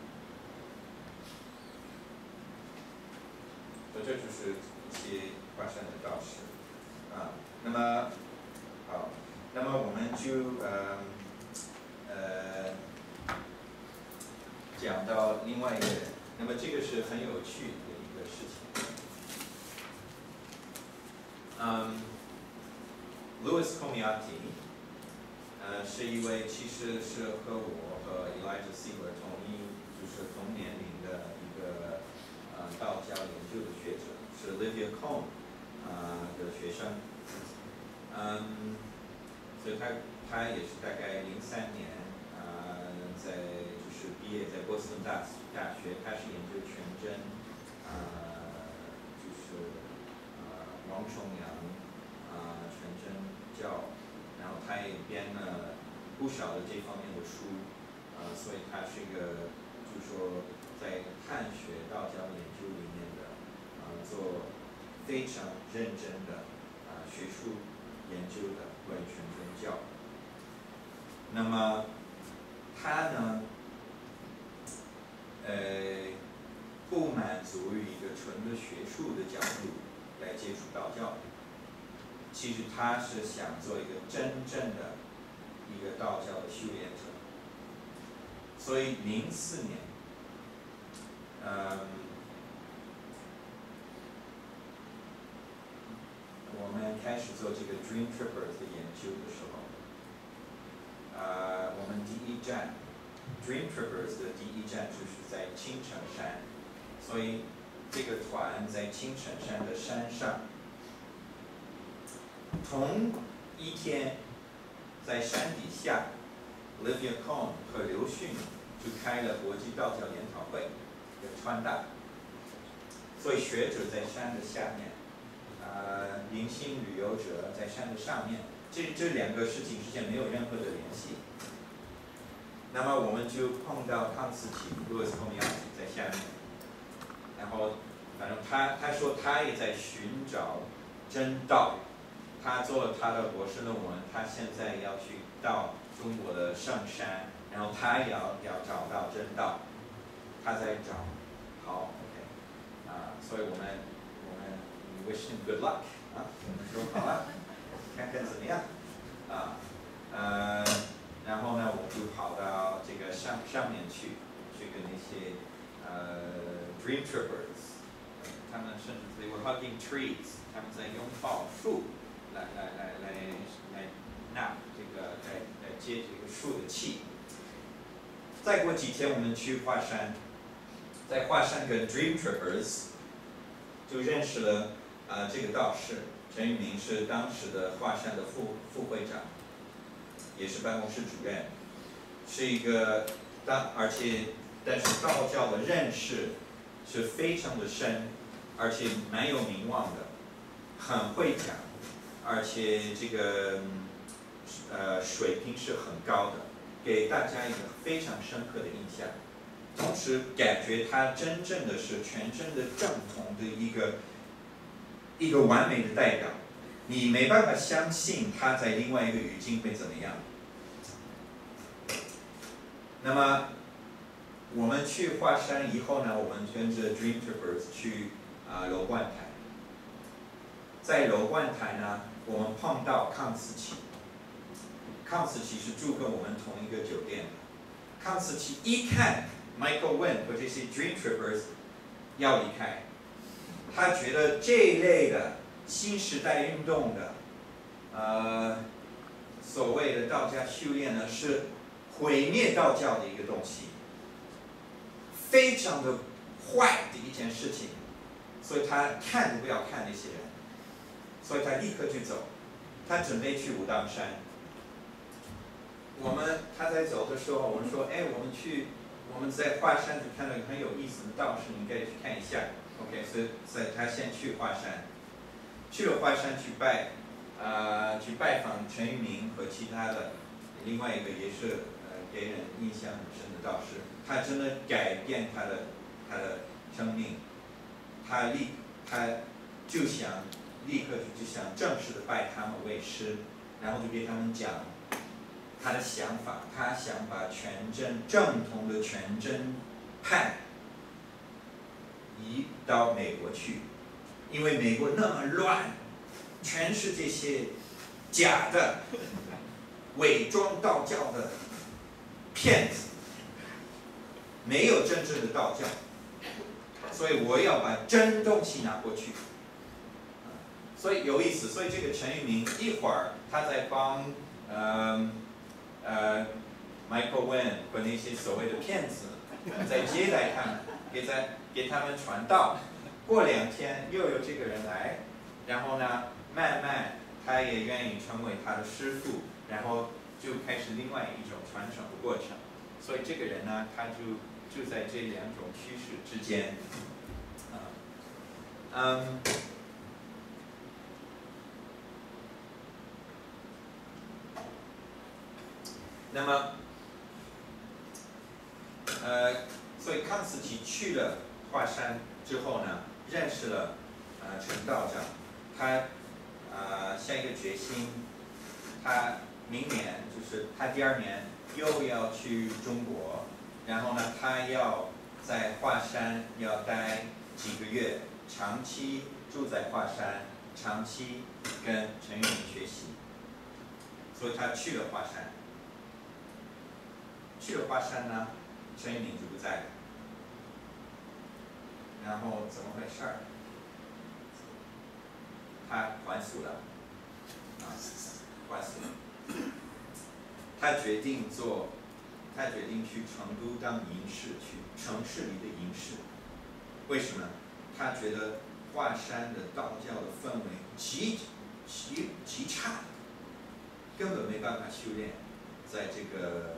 所以这就是一些华山的道士那么好，那么我们就讲到另外一个人，那么这个是很有趣的一个事情。Louis Commiati 是一位其实是和我和 Elijah Siegler 就是同年龄的一个道教研究的学者，是 Olivia Cone 的学生。所以他也是大概03年就是毕业在波士顿大学，他是研究全真，就是王重阳全真教，然后他也编了不少的这方面的书，所以他是一个就是说在汉学道教研究里面的做非常认真的学术研究的关于全真教。那么他呢，不满足于一个纯的学术的角度来接触道教，其实他是想做一个真正的一个道教的修炼者。所以04年，我们开始做这个 Dream Trippers 的研究的时候，我们第一站 Dream Trippers 的第一站就是在青城山，所以这个团在青城山的山上，同一天在山底下 ，Olivia Cone 和刘迅就开了国际道教研讨会，在川大，所以学者在山的下面。明星旅游者在山的上面，这两个事情之间没有任何的联系。那么我们就碰到康斯奇 Louis Komiaki 在下面，然后反正他说他也在寻找真道，他做了他的博士论文，他现在要去到中国的圣山，然后他也要找到真道，他在找。好 ，OK， 所以我们 wish him good luck 我们说好了，看看怎么样然后呢，我们就跑到这个上面去跟那些Dream Trippers， 他们甚至 they were hugging trees， 他们在拥抱树，来纳这个来接这个树的气。再过几天，我们去华山，在华山跟 Dream Trippers 就认识了这个道士陈玉明，是当时的华山的副会长，也是办公室主任，是一个但是道教的认识是非常的深，而且蛮有名望的，很会讲，而且这个水平是很高的，给大家一个非常深刻的印象。同时感觉他真正的是全真的正统的一个完美的代表，你没办法相信他在另外一个语境会怎么样。那么我们去华山以后呢，我们跟着 Dream Trippers 去楼观台，在楼观台呢，我们碰到康斯奇，康斯奇是住跟我们同一个酒店的，康斯奇一看 Michael Wen 和这些 Dream Trippers 要离开，他觉得这一类的新时代运动的所谓的道家修炼呢，是毁灭道教的一个东西，非常的坏的一件事情，所以他看都不要看那些人，所以他立刻就走，他准备去武当山。他在走的时候，我们说，我们在华山就看到一个很有意思的道士，你应该去看一下。OK， 所以他先去华山，去了华山去拜访陈玉明和其他的另外一个也是给人印象很深的道士，他真的改变他的生命，他就想立刻就想正式的拜他们为师，然后就给他们讲他的想法，他想把正统的全真派移到美国去，因为美国那么乱，全是这些假的伪装道教的骗子，没有真正的道教，所以我要把真东西拿过去。所以有意思，所以这个陈玉明一会儿他在帮Michael Wen 和那些所谓的骗子在接待他们，给他们传道。过2天又有这个人来，然后呢，慢慢他也愿意成为他的师傅，然后就开始另外一种传承的过程。所以这个人呢，他就在这2种趋势之间。那么，所以康斯奇去了华山之后呢，认识了陈道长，他下一个决心，他明年就是他第2年又要去中国，然后呢，他要在华山要待几个月，长期住在华山，长期跟陈玉明学习，所以他去了华山。去了华山呢，陈玉明就不在了。然后怎么回事儿？他还俗了，还俗了。他决定去成都当营士，去城市里的营士。为什么？他觉得华山的道教的氛围极差，根本没办法修炼，在这个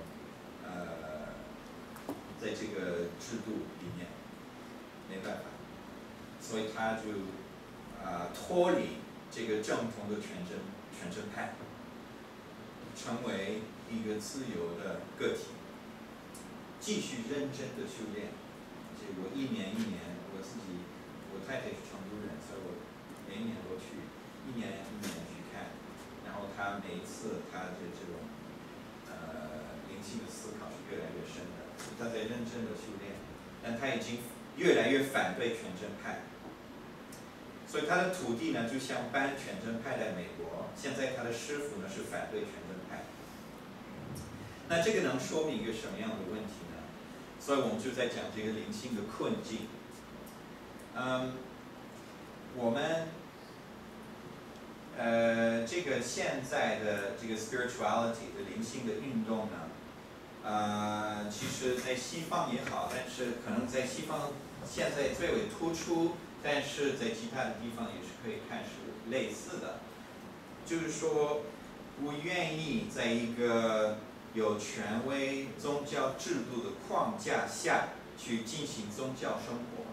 制度里面，没办法，所以他就脱离这个正统的全真派，成为一个自由的个体，继续认真的修炼。我一年，我太太是成都人，所以我每一年都去，一年去看。然后他每一次他的这种灵性的思考是越来越深的，他在认真的修炼，但他已经越来越反对全真派。所以他的徒弟呢，就像搬全真派在美国，现在他的师傅呢是反对全真派。那这个能说明一个什么样的问题呢？所以我们就在讲这个灵性的困境。我们这个现在的这个 spirituality 的灵性的运动呢，其实在西方也好，但是可能在西方现在最为突出，但是在其他的地方也是可以看是类似的，就是说不愿意在一个有权威宗教制度的框架下去进行宗教生活，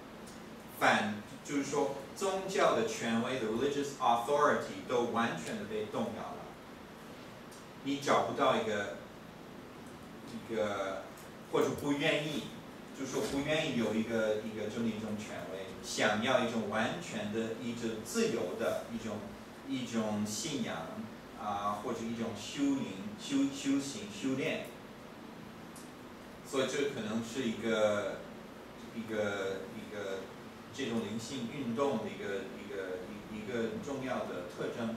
就是说宗教的权威的 religious authority 都完全的被动摇了，你找不到一个或者不愿意，就是说不愿意有一个这么一种权威，想要一种完全的一种自由的一种信仰或者一种修行修炼，所以这可能是一个这种灵性运动的一个重要的特征。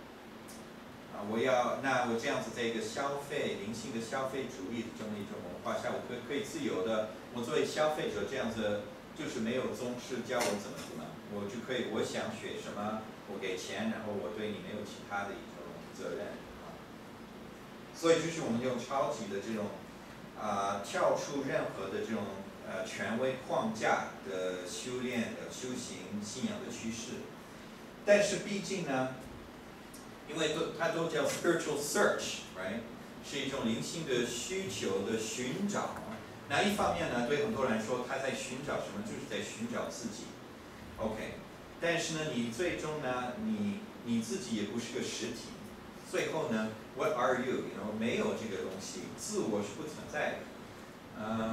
我这样子在一个灵性的消费主义这么一种文化下，我可以自由的，我作为消费者这样子，就是没有宗师教我怎么，我就可以我想学什么，我给钱，然后我对你没有其他的一种责任所以就是我们用超级的这种跳出任何的这种权威框架的修炼的修行信仰的趋势，但是毕竟呢，因为它都叫 spiritual search，right， 是一种灵性的需求的寻找。那一方面呢，对很多人来说，他在寻找什么？就是在寻找自己。OK， 但是呢，你最终呢，你自己也不是个实体。最后呢 ，What are you？ 没有这个东西，自我是不存在的。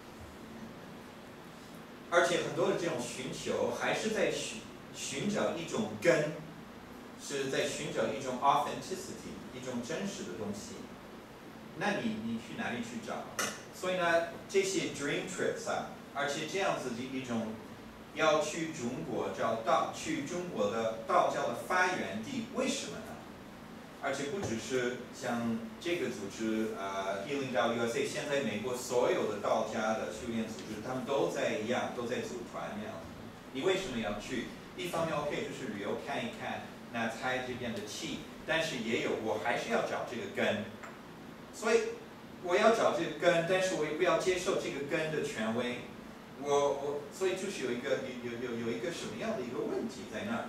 而且很多的这种寻求，还是在寻找一种根。是在寻找一种 authenticity， 一种真实的东西。那你去哪里去找？所以呢，这些 dream trips 而且这样子的一种要去中国去中国的道教的发源地，为什么呢？而且不只是像这个组织Healing Dao USA， 现在美国所有的道家的修炼组织，他们都在组团那样。你为什么要去？一方面 OK 就是旅游看一看。那猜这边的气，但是我还是要找这个根，所以我要找这个根，但是我也不要接受这个根的权威，所以就是有一个什么样的一个问题在那儿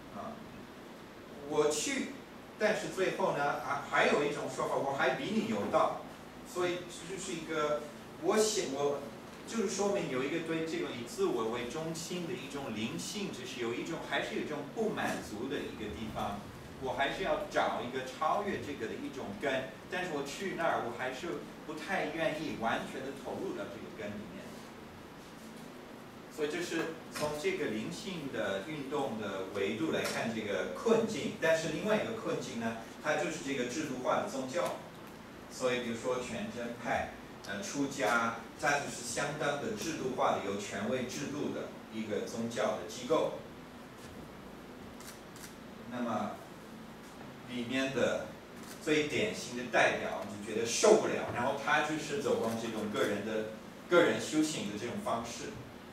我去，但是最后呢还有一种说法，我还比你有道，所以这就是一个就是说明有一个对这种以自我为中心的一种灵性，就是还是有一种不满足的一个地方，我还是要找一个超越这个的一种根，但是我去那儿，我还是不太愿意完全的投入到这个根里面。 所以这是从这个灵性的运动的维度来看这个困境，但是另外一个困境呢，它就是这个制度化的宗教。所以比如说全真派、出家，它就是相当的制度化的、有权威制度的一个宗教的机构。那么里面的最典型的代表，就觉得受不了，然后他就是走往这种个人修行的这种方式。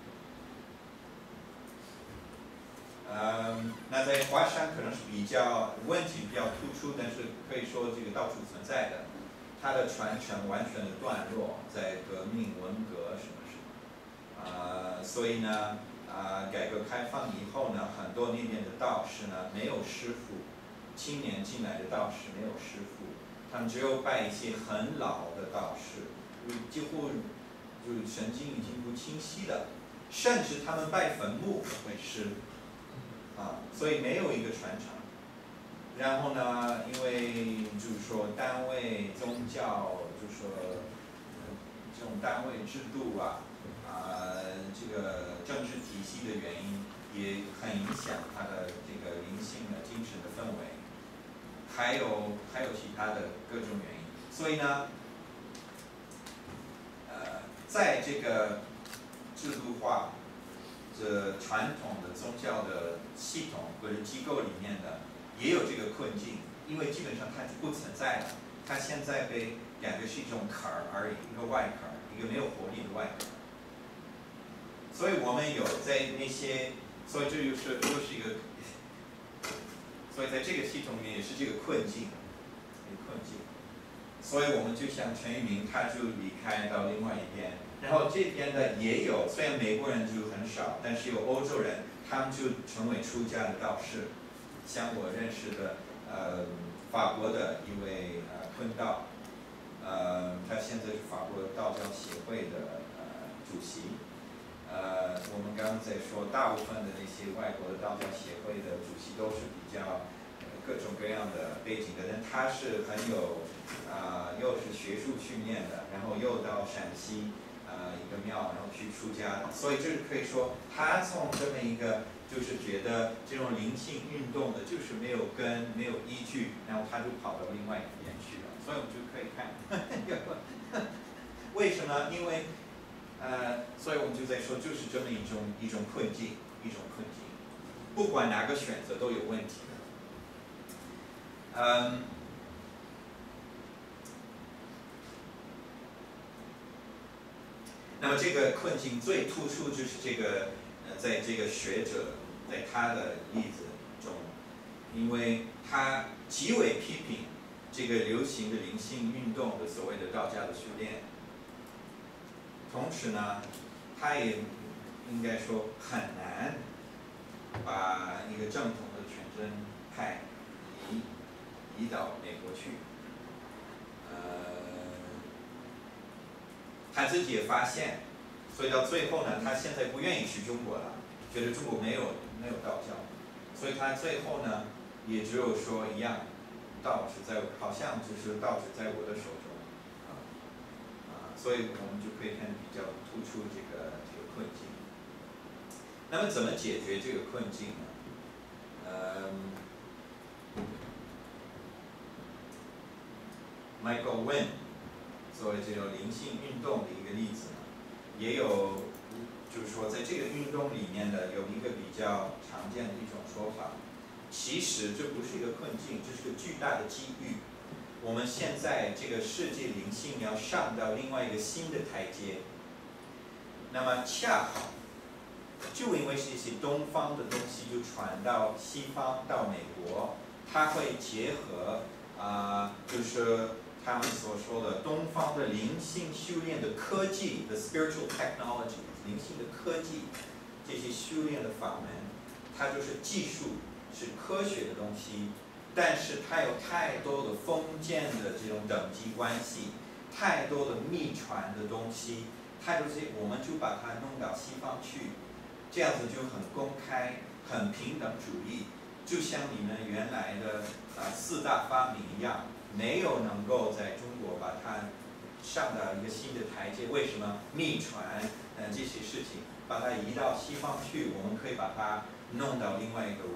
那在华山可能是问题比较突出，但是可以说这个到处存在的。它的传承完全的断落，在革命、文革什么，所以呢，改革开放以后呢，很多那边的道士呢没有师傅，青年进来的道士没有师傅，他们只有拜一些很老的道士，几乎就是神经已经不清晰了，甚至他们拜坟墓会师，所以没有一个传承。然后呢，因为就是说单位宗教，就是说这种单位制度这个政治体系的原因，也很影响它的这个灵性的精神的氛围，还有其他的各种原因。所以呢，在这个制度化、传统的宗教的系统或者机构里面的。也有这个困境，因为基本上它就不存在了，它现在被感觉是一种坎儿而已，一个外坎儿，一个没有活力的外坎儿。所以我们有在那些，所以这又是一个，所以在这个系统里面也是这个困境，所以我们就像陈玉明，他就离开到另外一边，然后这边的也有，虽然美国人就很少，但是有欧洲人，他们就成为出家的道士。像我认识的，法国的一位坤道，他现在是法国道教协会的主席。我们刚刚在说，大部分的那些外国的道教协会的主席都是比较各种各样的背景的人，他是很有又是学术训练的，然后又到陕西一个庙，然后去出家的，所以这可以说他从这么一个。就是觉得这种灵性运动的，就是没有根、没有依据，然后他就跑到另外一边去了。所以我们就可以看，为什么？因为所以我们就在说，就是这么一种困境，不管哪个选择都有问题的。那么这个困境最突出就是这个，在这个学者。在他的例子中，因为他极为批评这个流行的灵性运动的所谓的道家的修炼，同时呢，他也应该说很难把一个正统的全真派移到美国去。他自己也发现，所以到最后呢，他现在不愿意去中国了，觉得中国没有道教，所以他最后呢，也只有说一样，好像就是道只在我的手中，所以我们就可以看比较突出这个困境。那么怎么解决这个困境呢？Michael Wynn 作为这种灵性运动的一个例子呢，也有。就是说，在这个运动里面的有一个比较常见的一种说法，其实这不是一个困境，这是个巨大的机遇。我们现在这个世界灵性要上到另外一个新的台阶，那么恰好就因为这些东方的东西就传到西方到美国，它会结合就是他们所说的东方的灵性修炼的科技 ，the spiritual technology。灵性的科技，这些修炼的法门，它就是技术，是科学的东西，但是它有太多的封建的这种等级关系，太多的秘传的东西，太多这些，我们就把它弄到西方去，这样子就很公开、很平等主义，就像你们原来的四大发明一样，没有能够在中国把它上到一个新的台阶。为什么？秘传。 这些事情，把它移到西方去，我们可以把它弄到另外一个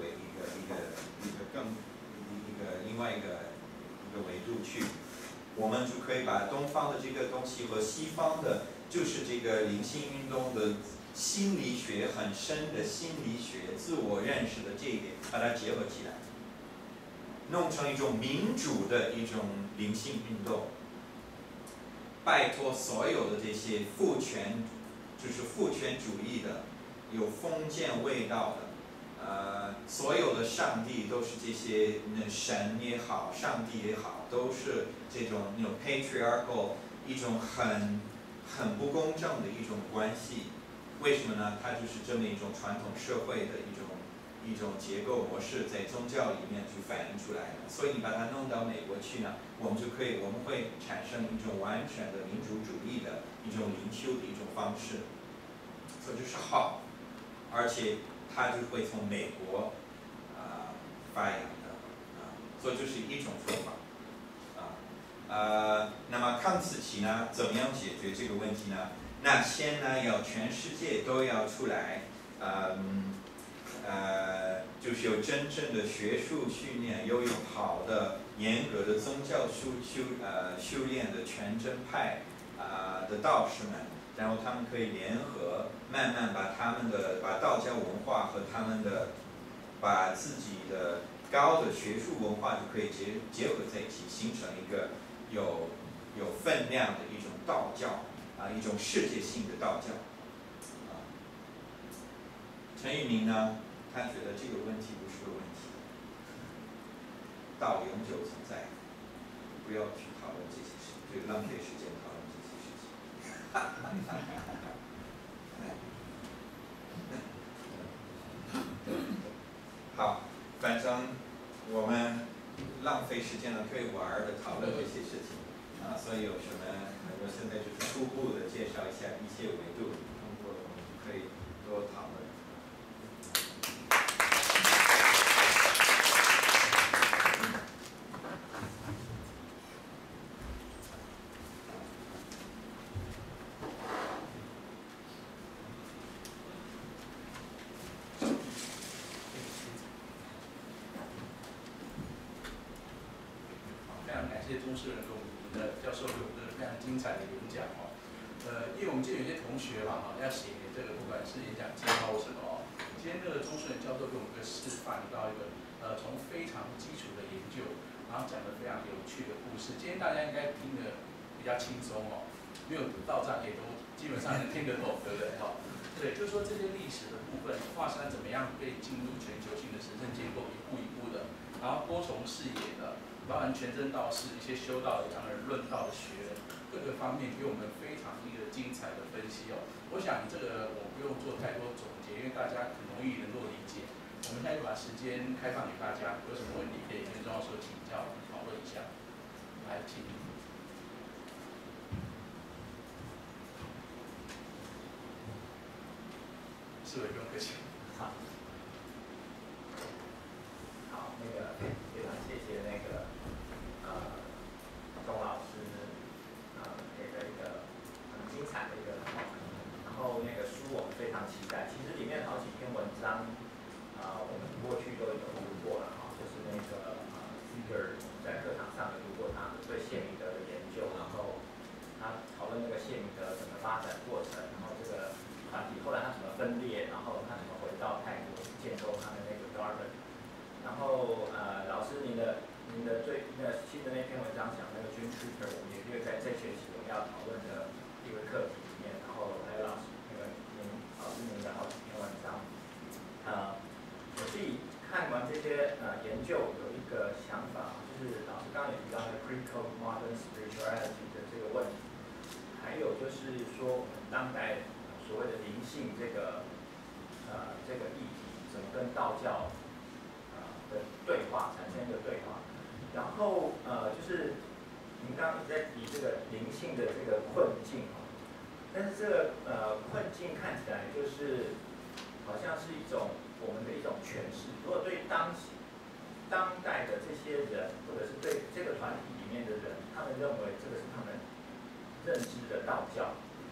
维度去，我们就可以把东方的这个东西和西方的，就是这个灵性运动的心理学很深的心理学、自我认识的这一点，把它结合起来，弄成一种民主的一种灵性运动。拜托所有的这些父权主义的，有封建味道的，所有的上帝都是这些神也好，上帝也好，都是这种patriarchal 一种很不公正的一种关系。为什么呢？它就是这么一种传统社会的一种结构模式，在宗教里面去反映出来的。所以你把它弄到美国去呢，我们会产生一种完全的民主主义的一种灵修的一种方式，所以就是好，而且它就会从美国发扬的所以这是一种说法那么康茨奇呢，怎么样解决这个问题呢？那先呢，要全世界都要出来，就是有真正的学术训练，又有好的严格的宗教修炼的全真派的道士们，然后他们可以联合，慢慢把道教文化和他们的把自己的高的学术文化就可以结合在一起，形成一个有分量的一种道教一种世界性的道教陈玉明呢，他觉得这个问题不是个问题，道永久存在，不要去讨论这些事情，就浪费时间讨论这些事情。好，反正我们浪费时间了，可以玩的讨论这些事情所以有什么，我现在就是初步的介绍一下一些维度，通过我们可以多讨论。 谢谢钟诗人跟我们的教授给我们的非常精彩的演讲因为我们今天有些同学嘛要写这个不管是演讲介绍或什么今天这个钟诗人教授给我们一个示范到一个从非常基础的研究，然后讲的非常有趣的故事。今天大家应该听得比较轻松没有到站也都基本上能听得懂，对不对对，就是说这些历史的部分，华山怎么样被进入全球性的神圣结构，一步一步的，然后多重视野的。包含全真道士、一些修道的洋人、论道的学人，各个方面给我们非常一个精彩的分析我想这个我不用做太多总结，因为大家很容易能够理解。我们现在就把时间开放给大家，有什么问题可以跟钟教授请教、讨论一下。来，请。四位不用客气。 好，那个非常谢谢那个钟老师给的一个很精彩的一个讨论，然后那个书我们非常期待。其实里面好几篇文章我们过去都有读过了就是那个Seeger 在课堂上有读过他对谢米德的研究，然后他讨论那个谢米德整个发展过程，然后这个团体后来他怎么分裂，然后他怎么回到泰国建构他的那个 Garden。然后老师您的新的那篇文章讲那个 June Trooper， 我们也略在这学期我们要讨论的一个课题里面，然后还有老师您的好几篇文章，我自己看完这些研究有一个想法，就是老师刚刚也提到那个 critical modern spirituality 的这个问题，还有就是说我们当代所谓的灵性这个议题怎么跟道教的对话，产生一个对话。然后就是您刚刚在提这个灵性的这个困境但是这个困境看起来就是好像是一种我们的一种诠释。如果对当代的这些人，或者是对这个团体里面的人，他们认为这个是他们认知的道教，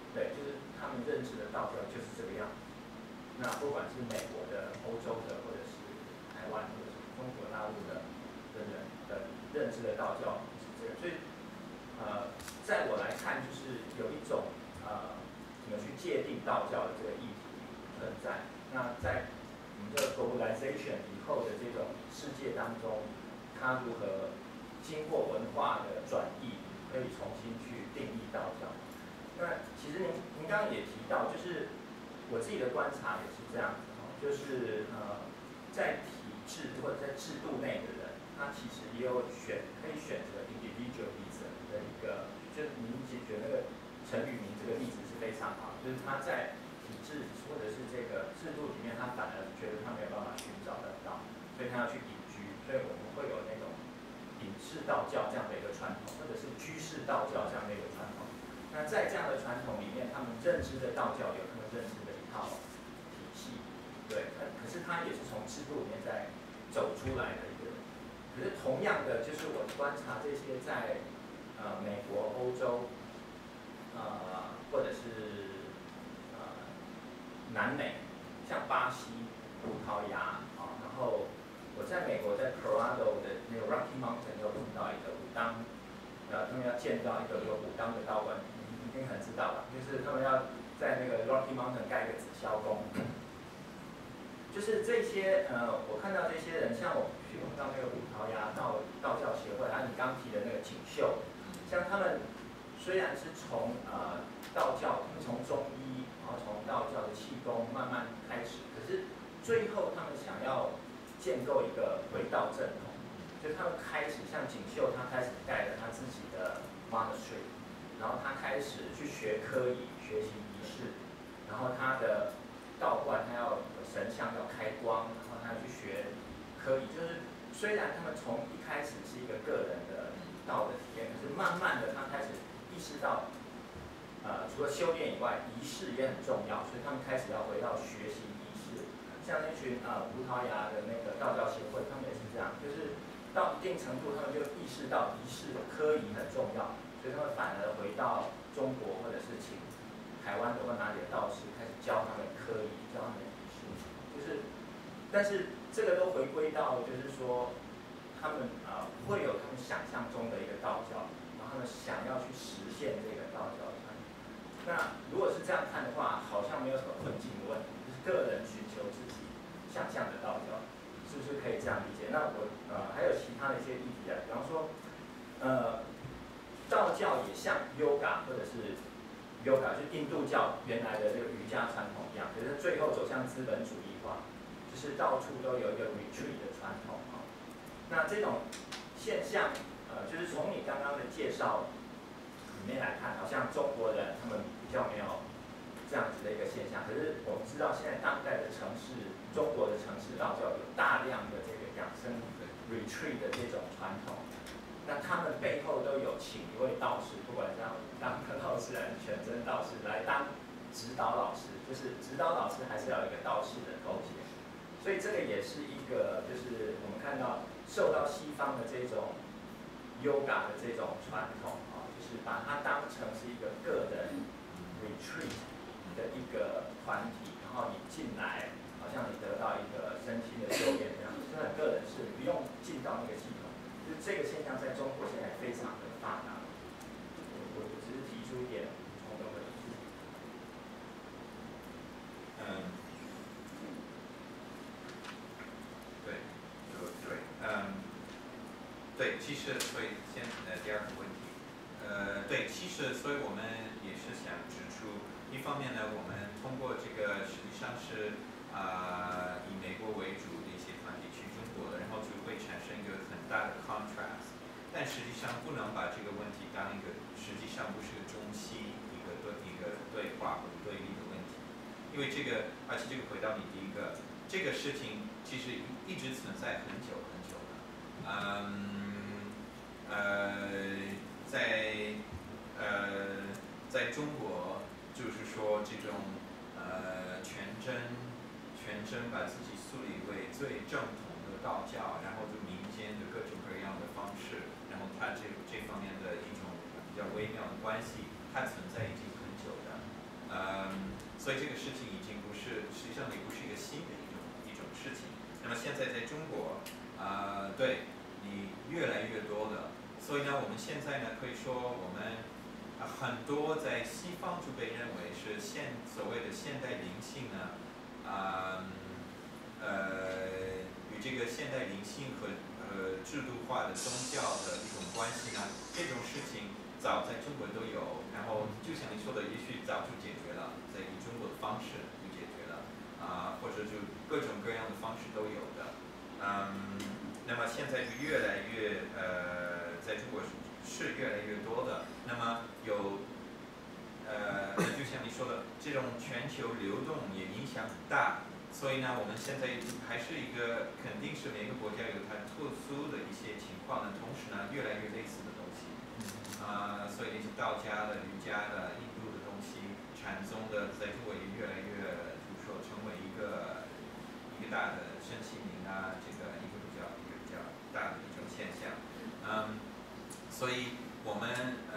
对，就是他们认知的道教就是这个样子。那不管是美国的、欧洲的，或者是台湾，或者是中国大陆的人的认知的道教是这个，所以在我来看，就是有一种怎么去界定道教的这个议题存在。那在我们这个 globalization 以后的这种世界当中，它如何经过文化的转译，可以重新去定义道教？那其实您刚刚也提到，就是我自己的观察也是这样子，就是在体制或者在制度内的人，他其实也有可以选择 individualism 的一个，就是您解决那个陈宇明这个例子是非常好，就是他在体制或者是这个制度里面，他反而觉得他没有办法寻找得到，所以他要去隐居，所以我们会有那种隐士道教这样的一个传统，或者是居士道教这样的一个传统。那在这样的传统里面，他们认知的道教有他们认知的一套体系，对，可是他也是从制度里面在走出来的一个人。可是同样的，就是我观察这些在美国、欧洲，或者是南美，像巴西、葡萄牙啊，然后我在美国在 Colorado 的那个 Rocky Mountain 又碰到一个武当，他们要建造一个武当的道观。一定很知道吧？就是他们要在那个 Rocky Mountain 盖一个紫霄宫，就是这些我看到这些人，像我去碰到那个葡萄牙道教协会，还有你刚提的那个锦绣，像他们虽然是从道教，他们从中医，然后从道教的气功慢慢开始，可是最后他们想要建构一个回道正统，就他们开始像锦绣，他开始盖了他自己的 monastery。然后他开始去学科仪，学习仪式，然后他的道观他要神像要开光，然后他要去学科仪，就是虽然他们从一开始是一个个人的道的体验，可是慢慢的他开始意识到，除了修炼以外，仪式也很重要，所以他们开始要回到学习仪式。像那群葡萄牙的那个道教协会，他们也是这样，就是到一定程度，他们就意识到仪式科仪很重要。所以他们反而回到中国，或者是请台湾的或哪里的道士开始教他们科仪，教他们仪式，就是，但是这个都回归到就是说，他们会有他们想象中的一个道教，然后他们想要去实现这个道教。那如果是这样看的话，好像没有什么困境的问题，就是个人寻求自己想象的道教，是不是可以这样理解？那我还有其他的一些议题啊，比方说道教也像 yoga 或者是 yoga， 就印度教原来的这个瑜伽传统一样，可是最后走向资本主义化，就是到处都有一个 retreat 的传统啊。那这种现象，就是从你刚刚的介绍里面来看，好像中国人他们比较没有这样子的一个现象。可是我们知道，现在当代的城市，中国的城市道教有大量的这个养生 retreat 的这种传统。那他们背后都有请一位道士，不管是当个道士还是全真道士来当指导老师，就是指导老师还是要有一个道士的勾结，所以这个也是一个，就是我们看到受到西方的这种 yoga 的这种传统啊，就是把它当成是一个个人 retreat 的一个团体，然后你进来，好像你得到一个身心的修炼这样，就是很个人是不用进到那个系统。就是这个现象在中国现在非常的发达，我只是提出一点冲动的意见。 对，其实所以第二个问题，对，其实所以我们也是想指出，一方面呢，我们通过这个实际上是以美国为主的一些团体去中国的，然后就会产生一个很大的 contrast。但实际上不能把这个问题当一个，实际上不是个中西一个对话或者对立的问题，因为这个，而且这个回到你第一个，这个事情其实一直存在很久很久了，在中国就是说这种全真把自己树立为最正统的道教，然后就民间的各种各样的方式，然后它这方面的一种比较微妙的关系，它存在已经很久的。 所以这个事情已经不是，实际上也不是一个新的一种事情。那么现在在中国，对你越来越多的，所以呢，我们现在呢可以说我们很多在西方就被认为是所谓的现代灵性呢，与这个现代灵性和制度化的宗教的一种关系呢，这种事情早在中国都有，然后就像你说的，也许早就解决了，在以中国的方式就解决了，或者就各种各样的方式都有的，那么现在就越来越在中国是越来越多的，那么就像你说的，这种全球流动也影响很大。所以呢，我们现在还是一个肯定是每个国家有它特殊的一些情况呢，同时呢，越来越类似的东西，所以那些道家的、儒家的、印度的东西、禅宗的，在中国也越来越，就是说成为一个大的身心灵这个一个比较大的一种现象，所以我们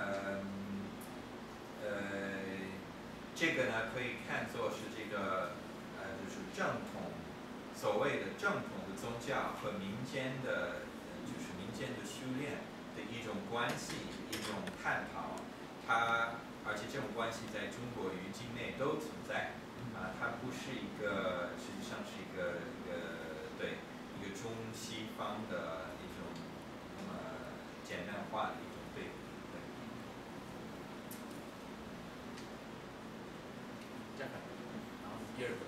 这个呢可以看作是这个就是正统，所谓的正统的宗教和民间的，就是民间的修炼的一种关系，一种探讨，而且这种关系在中国与境内都存在，它不是一个，实际上是一个中西方的一种那么简单化的一种对比。 然后第二个。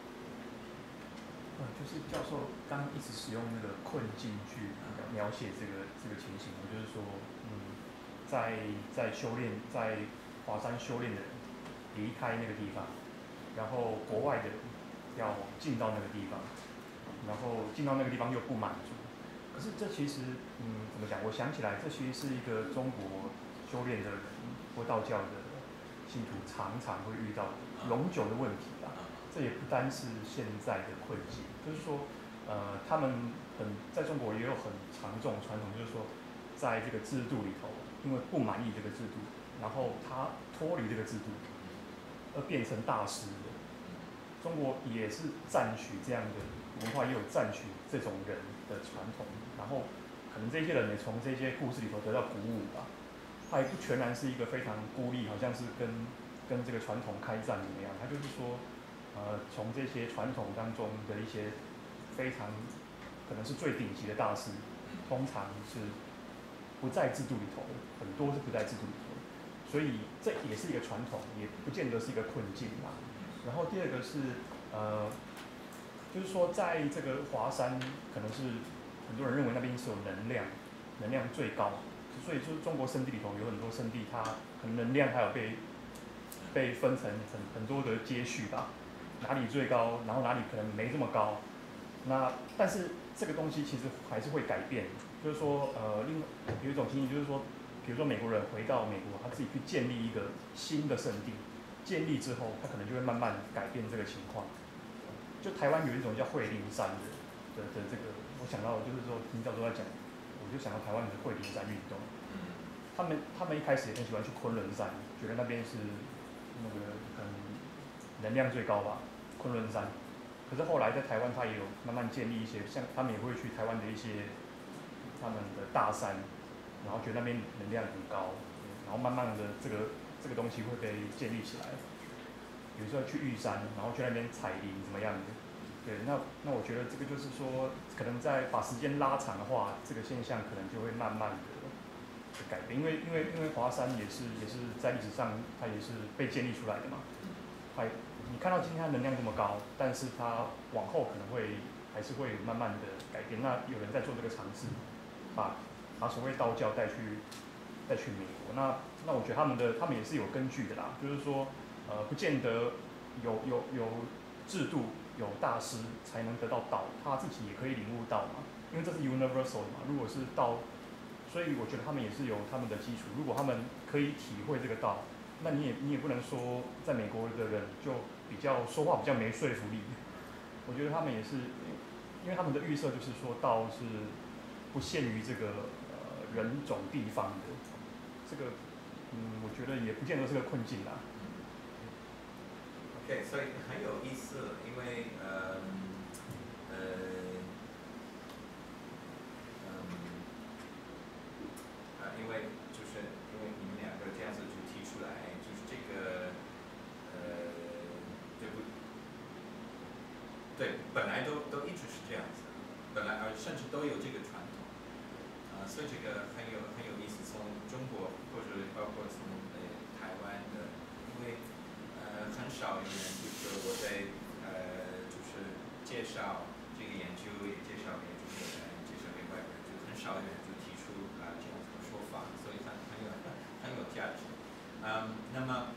就是教授刚一直使用那个困境去描写这个情形，就是说，在修炼，在华山修炼的人离开那个地方，然后国外的人要进到那个地方，然后进到那个地方又不满足。可是这其实，怎么讲？我想起来，这其实是一个中国修炼的人或道教的信徒常常会遇到的永久的问题吧。这也不单是现在的困境，就是说，他们在中国也有很长这种传统，就是说，在这个制度里头，因为不满意这个制度，然后他脱离这个制度，而变成大师的。中国也是赞许这样的文化，也有赞许这种人的传统，然后可能这些人也从这些故事里头得到鼓舞吧。他也不全然是一个非常孤立，好像是跟这个传统开战怎么样，他就是说。从这些传统当中的一些非常可能是最顶级的大师，通常是不在制度里头的，很多是不在制度里头的，所以这也是一个传统，也不见得是一个困境啦。然后第二个是就是说在这个华山，可能是很多人认为那边是有能量最高，所以就是中国圣地里头有很多圣地，它可能能量还有被分成很多的阶序吧。哪里最高，然后哪里可能没这么高，但是这个东西其实还是会改变，就是说有一种情形就是说，比如说美国人回到美国，他自己去建立一个新的圣地，建立之后，他可能就会慢慢改变这个情况。就台湾有一种叫惠灵山的这个，我想到就是说听教授在讲，我就想到台湾的惠灵山运动，他们一开始也很喜欢去昆仑山，觉得那边是那个能量最高吧。昆仑山，可是后来在台湾，他也有慢慢建立一些，像他们也会去台湾的一些他们的大山，然后觉得那边能量很高，然后慢慢的这个东西会被建立起来。比如说去玉山，然后去那边采灵怎么样的，对，那我觉得这个就是说，可能在把时间拉长的话，这个现象可能就会慢慢的改变，因为华山也是在历史上它也是被建立出来的嘛，你看到今天它能量这么高，但是它往后可能还是会慢慢的改变。那有人在做这个尝试，把所谓道教带去美国。那我觉得他们也是有根据的啦，就是说不见得有制度有大师才能得到道，他自己也可以领悟到嘛，因为这是 universal 的嘛。如果是道，所以我觉得他们也是有他们的基础。如果他们可以体会这个道，那你也不能说在美国的人就说话比较没说服力。我觉得他们也是，因为他们的预设就是说道是不限于这个人种地方的，这个我觉得也不见得是个困境啦。 对，所以很有意思，因为因为你们两个这样子就提出来，就是这个对不？对，本来都一直是这样子，本来甚至都有这个传统，所以这个很有意思。从中国或者包括从台湾的，因为很少有人就是我在就是介绍这个研究，也介绍给中国人，介绍给外国人，就很少有人就提出这样子的说法，所以很有价值。那么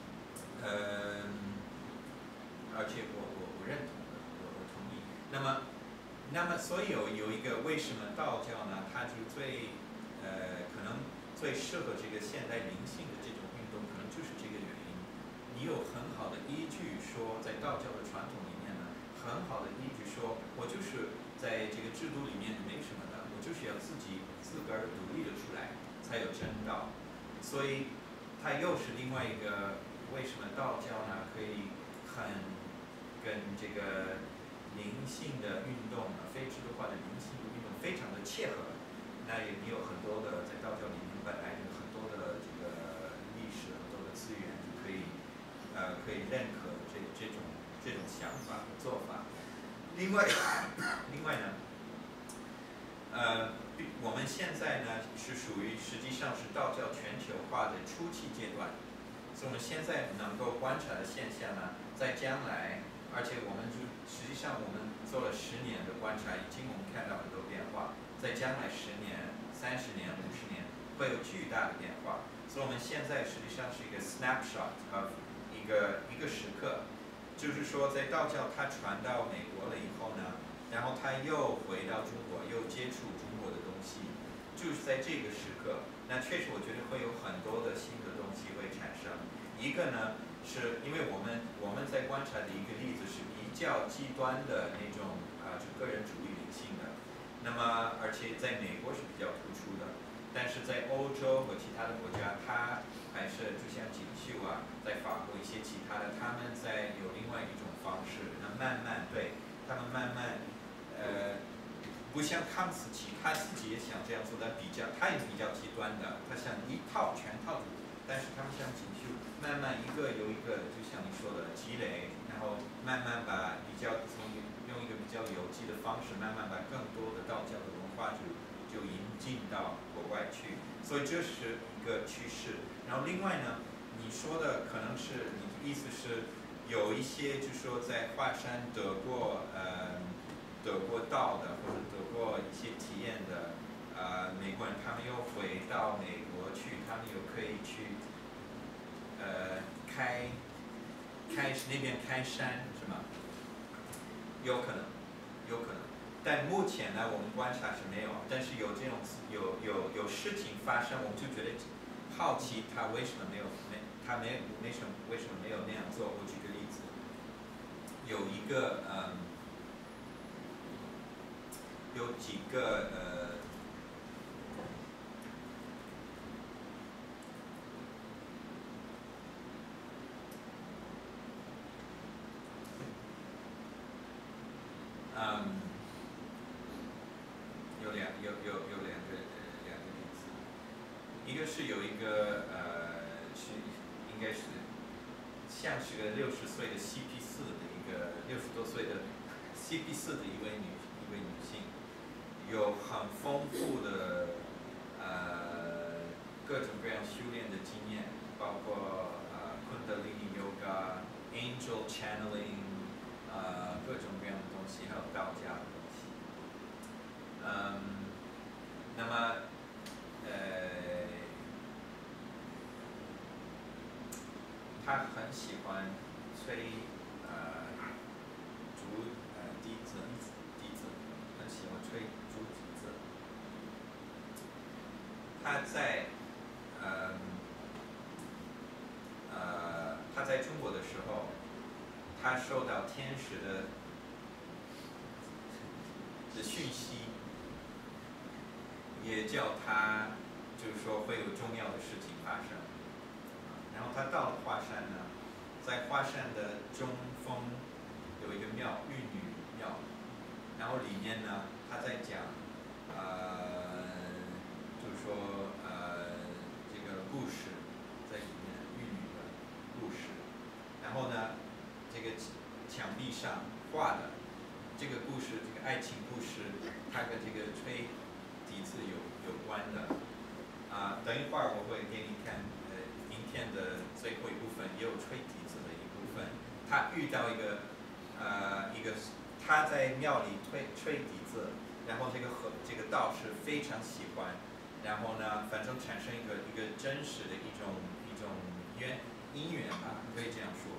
而且我认同的，我同意。那么所以有一个为什么道教呢？它就可能最适合这个现代灵性的这种运动，可能就是这个原因。你有很好的依据说，在道教的传统里面呢，很好的依据说，我就是在这个制度里面没什么的，我就是要自个儿独立的出来，才有真道。所以它又是另外一个为什么道教呢可以跟这个灵性的运动非制度化的灵性的运动非常的切合。那你有很多的在道教里面本来有很多的这个历史，很多的资源可以认可这种想法和做法。另外呢，我们现在呢是属于实际上是道教全球化的初期阶段，所以我们现在能够观察的现象呢，在将来，而且我们实际上我们做了10年的观察，已经我们看到很多变化，在将来10年、30年、50年会有巨大的变化。所以我们现在实际上是一个 snapshot of 一个时刻，就是说在道教它传到美国了以后呢，然后它又回到中国，又接触中国的东西，就是在这个时刻，那确实我觉得会有很多的新的东西会产生。一个呢，是因为我们在观察的一个例子是比较极端的那种就个人主义灵性的，那么而且在美国是比较突出的，但是在欧洲和其他的国家，它还是就像锦绣在法国一些其他的，他们在有另外一种方式，那慢慢他们慢慢不像康斯奇，他自己也想这样做，他也是比较极端的，他想全套组，但是他们像锦绣，慢慢一个又一个，就像你说的积累，然后慢慢把用一个比较有机的方式，慢慢把更多的道教的文化就引进到国外去，所以这是一个趋势。然后另外呢，你说的可能是你的意思是有一些就是说在华山得过道的或者得过一些体验的美国人，他们又回到美国去，他们又可以去那边开山是吗？有可能，但目前呢，我们观察是没有，但是有这种有事情发生，我们就觉得好奇他为什么没有那样做。我举个例子，有几个有两个例子，一个是有一个是应该是像是个60岁的 CP4的一个60多岁的 CP4的一位女性，有很丰富的各种各样修炼的经验，包括Kundalini Yoga、Angel Channeling，各种各样的东西，还有道家的东西。那么他很喜欢吹笛子，很喜欢吹竹笛子。他在中国的时候，他受到天使的讯息，也叫他就是说会有重要的事情发生。然后他到了华山呢， 在华山的中峰有一个庙，玉女庙，然后里面呢，他在讲，就是说这个故事在里面，玉女的故事，然后呢，这个墙壁上画的这个故事，这个爱情故事，它跟这个吹笛子有关的。等一会儿我会给你看，影片的最后一部分也有吹笛子的一部分。他遇到一个他在庙里吹笛子，然后这个道士非常喜欢，然后呢，反正产生一个真实的一种姻缘吧，可以这样说。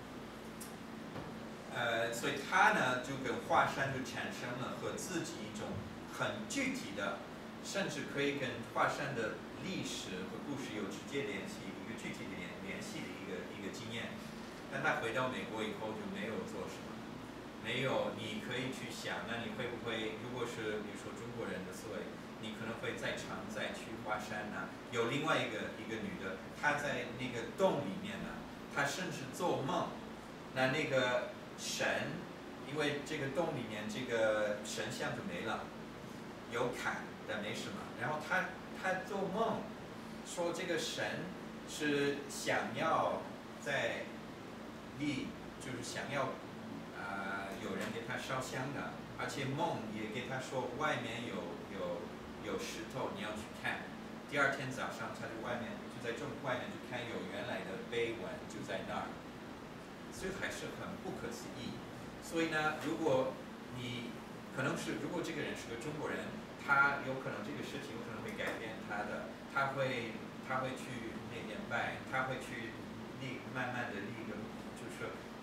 所以他呢就跟华山就产生了和自己一种很具体的，甚至可以跟华山的历史和故事有直接联系，一个具体的联系的一个经验。但他回到美国以后就没有做什么，没有。你可以去想，那你会不会，如果是比如说中国人的思维，你可能会再去华山呢？有另外一个女的，她在那个洞里面呢，她甚至做梦，那个神，因为这个洞里面这个神像就没了，有坎但没什么。然后他做梦说这个神是想要在就是想要有人给他烧香的，而且梦也给他说外面有石头你要去看。第二天早上他就在这外面就看有原来的碑文就在那儿。所以还是很不可思议。所以呢，如果这个人是个中国人，他有可能这个事情有可能会改变他的，他会去那边拜，他会去慢慢的立一个，就是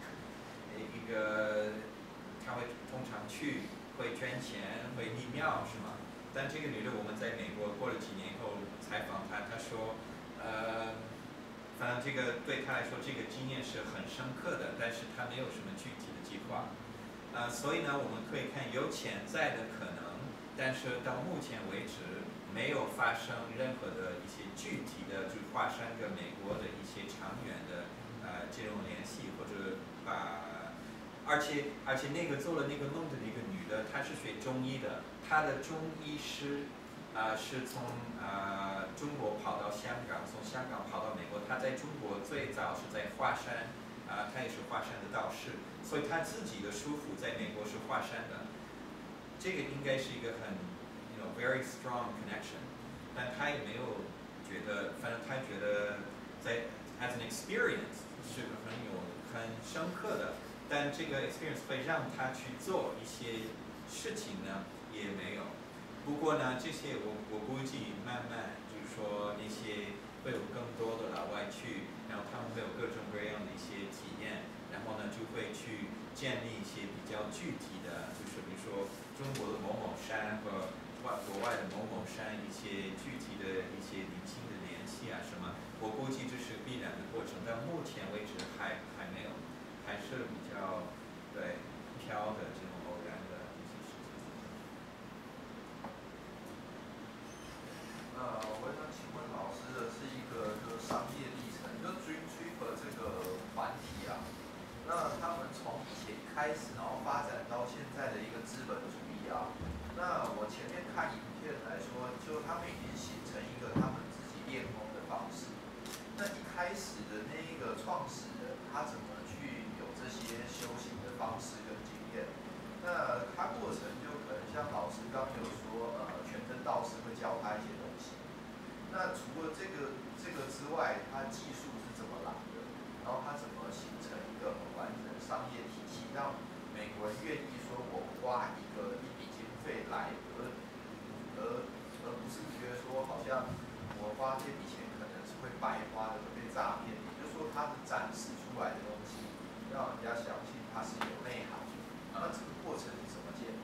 他会通常会捐钱，会立庙是吗？但这个女的我们在美国过了几年以后采访她，她说，反正这个对他来说，这个经验是很深刻的，但是他没有什么具体的计划。所以呢，我们可以看有潜在的可能，但是到目前为止没有发生任何的一些具体的，就是华山跟美国的一些长远的这种联系，或者而且那个做了那个梦的那个女的，她是学中医的，她的中医师。是从中国跑到香港，从香港跑到美国。他在中国最早是在华山，他也是华山的道士，所以他自己的叔父在美国是华山的。这个应该是一个很 very strong connection， 但他也没有觉得，反正他觉得在 as an experience 是很深刻的，但这个 experience 会让他去做一些事情呢，也没有。不过呢，这些我估计慢慢就是说那些会有更多的老外去，然后他们会有各种各样的一些体验，然后呢就会去建立一些比较具体的，就是比如说中国的某某山和国外的某某山一些具体的一些灵性的联系啊什么，我估计这是必然的过程，但目前为止还没有，还是比较飘的这种偶然的一些事情。 我想请问老师的是一个就是商业历程，就 Dream Tripper 这个团体啊，那他们从以前开始，然后发展到现在的一个资本主义啊，那我前面看影片来说，就他们已经形成一个他们自己练功的方式。那一开始的那一个创始人，他怎么去有这些修行的方式跟经验？那他过程就可能像老师刚有说，全真道士会教他一些东西。那除了这个之外，他技术是怎么来的？然后他怎么形成一个很完整的商业体系，让美国人愿意说我花一笔经费来，而不是觉得说好像我花这笔钱可能是会白花的，会被诈骗。也就是说，他展示出来的东西，让人家相信它是有内涵的。那这个过程是怎么建立？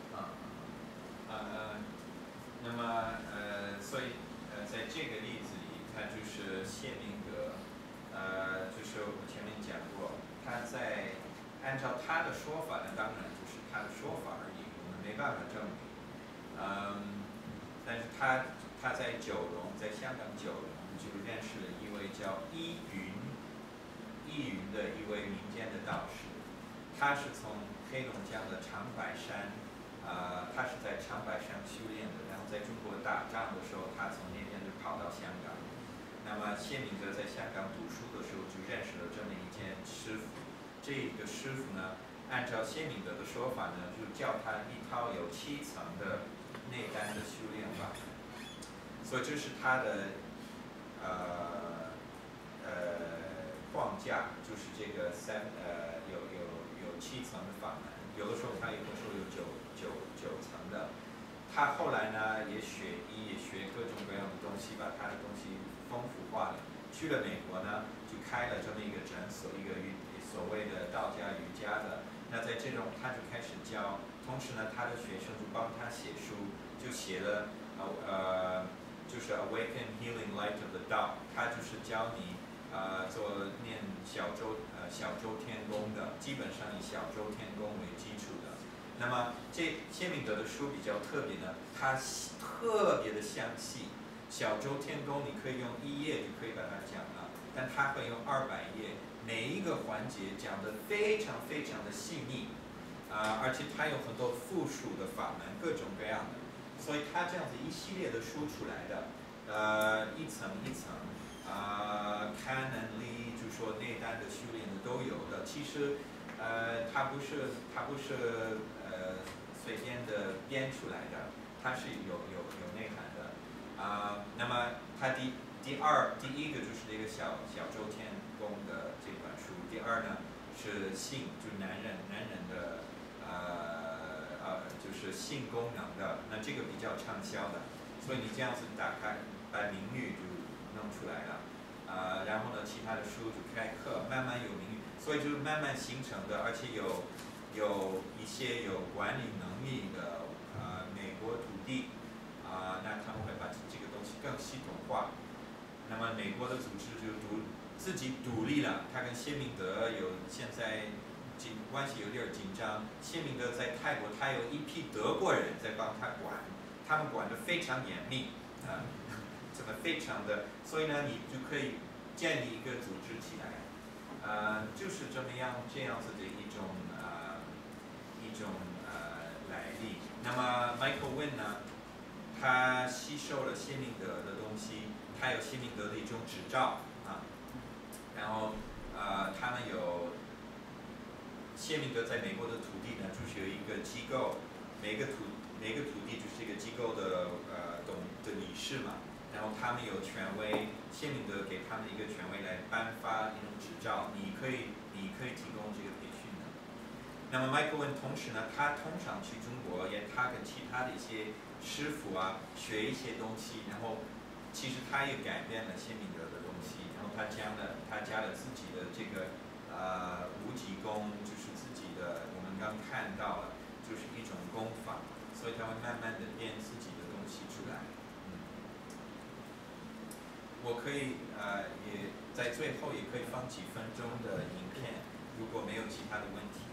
那么所以在这个例子里，它就是谢明格，就是我前面讲过，他在按照他的说法呢，当然就是他的说法而已，我们没办法证明。但是他在香港九龙就认识了一位叫依义云的一位民间的道士，他是从黑龙江的长白山，他是在长白山修炼的，然后在中国打仗的时候，他从那边就跑到香港。那么谢明德在香港读书的时候就认识了这么一件师傅，这个师傅呢，按照谢明德的说法呢，就教他一套有7层的内丹的修炼法，所以这是他的框架，就是这个有7层的法门，有的时候他有的时候有九层的。他后来呢也学医，也学各种各样的东西，把他的东西丰富化了。去了美国呢，就开了这么一个诊所，一个所谓的道家瑜伽的。那在这种他就开始教，同时呢他的学生就帮他写书，就写了就是 Awaken Healing Light of the Tao， 他就是教你做念小周天宫的，基本上以小周天宫为基础的。那么谢明德的书比较特别呢，它特别的详细。小周天宫你可以用1页就可以把它讲了，但它会用200页，每一个环节讲得非常非常的细腻，而且它有很多附属的法门，各种各样的，所以它这样子一系列的书出来的，一层一层。Canon Lee 就说内丹的修炼的都有的，其实它不是随便的编出来的，它是有内涵的。那么它第一个就是这个小周天宫的这本书，第2呢是性，就男人的就是性功能的，那这个比较畅销的，所以你这样子打开，把名誉就弄出来了。然后呢，其他的书就开课，慢慢有名誉，所以就慢慢形成的，而且有一些有管理能力的美国土地，那他们会把这个东西更系统化。那么美国的组织就自己独立了，他跟谢明德现在关系有点紧张。谢明德在泰国，他有一批德国人在帮他管，他们管得非常严密这么非常的，所以呢，你就可以建立一个组织起来，就是这样子的一种来历。那么 Michael Wynn 呢，他吸收了谢明德的东西，他有谢明德的一种执照然后他们有谢明德在美国的土地呢，就是有一个机构，每个土地就是这个机构的理事嘛。然后他们有权威，谢明德给他们一个权威来颁发一种执照，你可以提供这个培训的。那么 Michael Wynn 同时呢，他通常去中国，他跟其他的一些师傅学一些东西，然后其实他也改变了谢明德的东西，然后他加了自己的这个无极功，就是自己的我们刚看到了，就是一种功法，所以他会慢慢的变自己的东西出来。我可以也在最后也可以放几分钟的影片，如果没有其他的问题。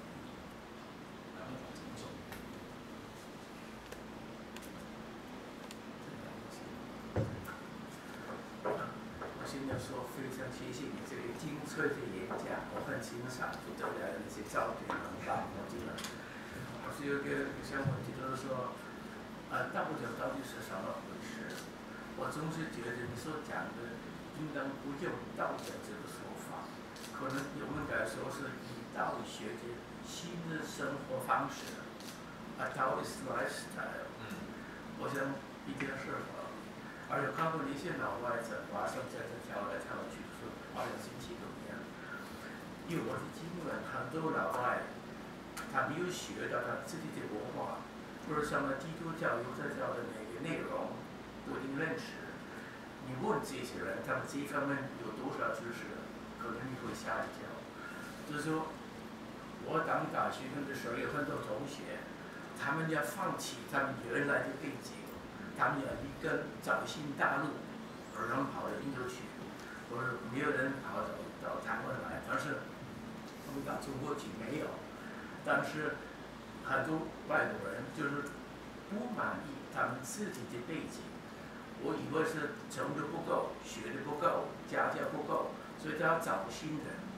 我现在说非常谢谢你这个精粹的演讲，我很欣赏不得了的那些照片很棒，我觉得。我是有个想问题，就是说，道教到底是什么回事？我总是觉得你所讲的应当不用道教这个说法，可能我们该说是以道学的新的生活方式，Taoist lifestyle，我想比较适合。而且看过那些老外在华上在这跳来跳去，说好像心情怎么样？因为我的经验，很多老外他没有学到他自己的文化，或者什么基督教、犹太教的那个内容。不一定认识，你问这些人，他们这一方面有多少知识，可能你会吓一跳。就是说，我当大学生的时候，有很多同学，他们要放弃他们原来的背景，他们要找新大陆，有人跑到印度去，或者没有人跑到台湾来，但是他们到中国去没有。但是很多外国人就是不满意他们自己的背景。我以为是成的不够，学的不够，家教不够，所以他要找新人。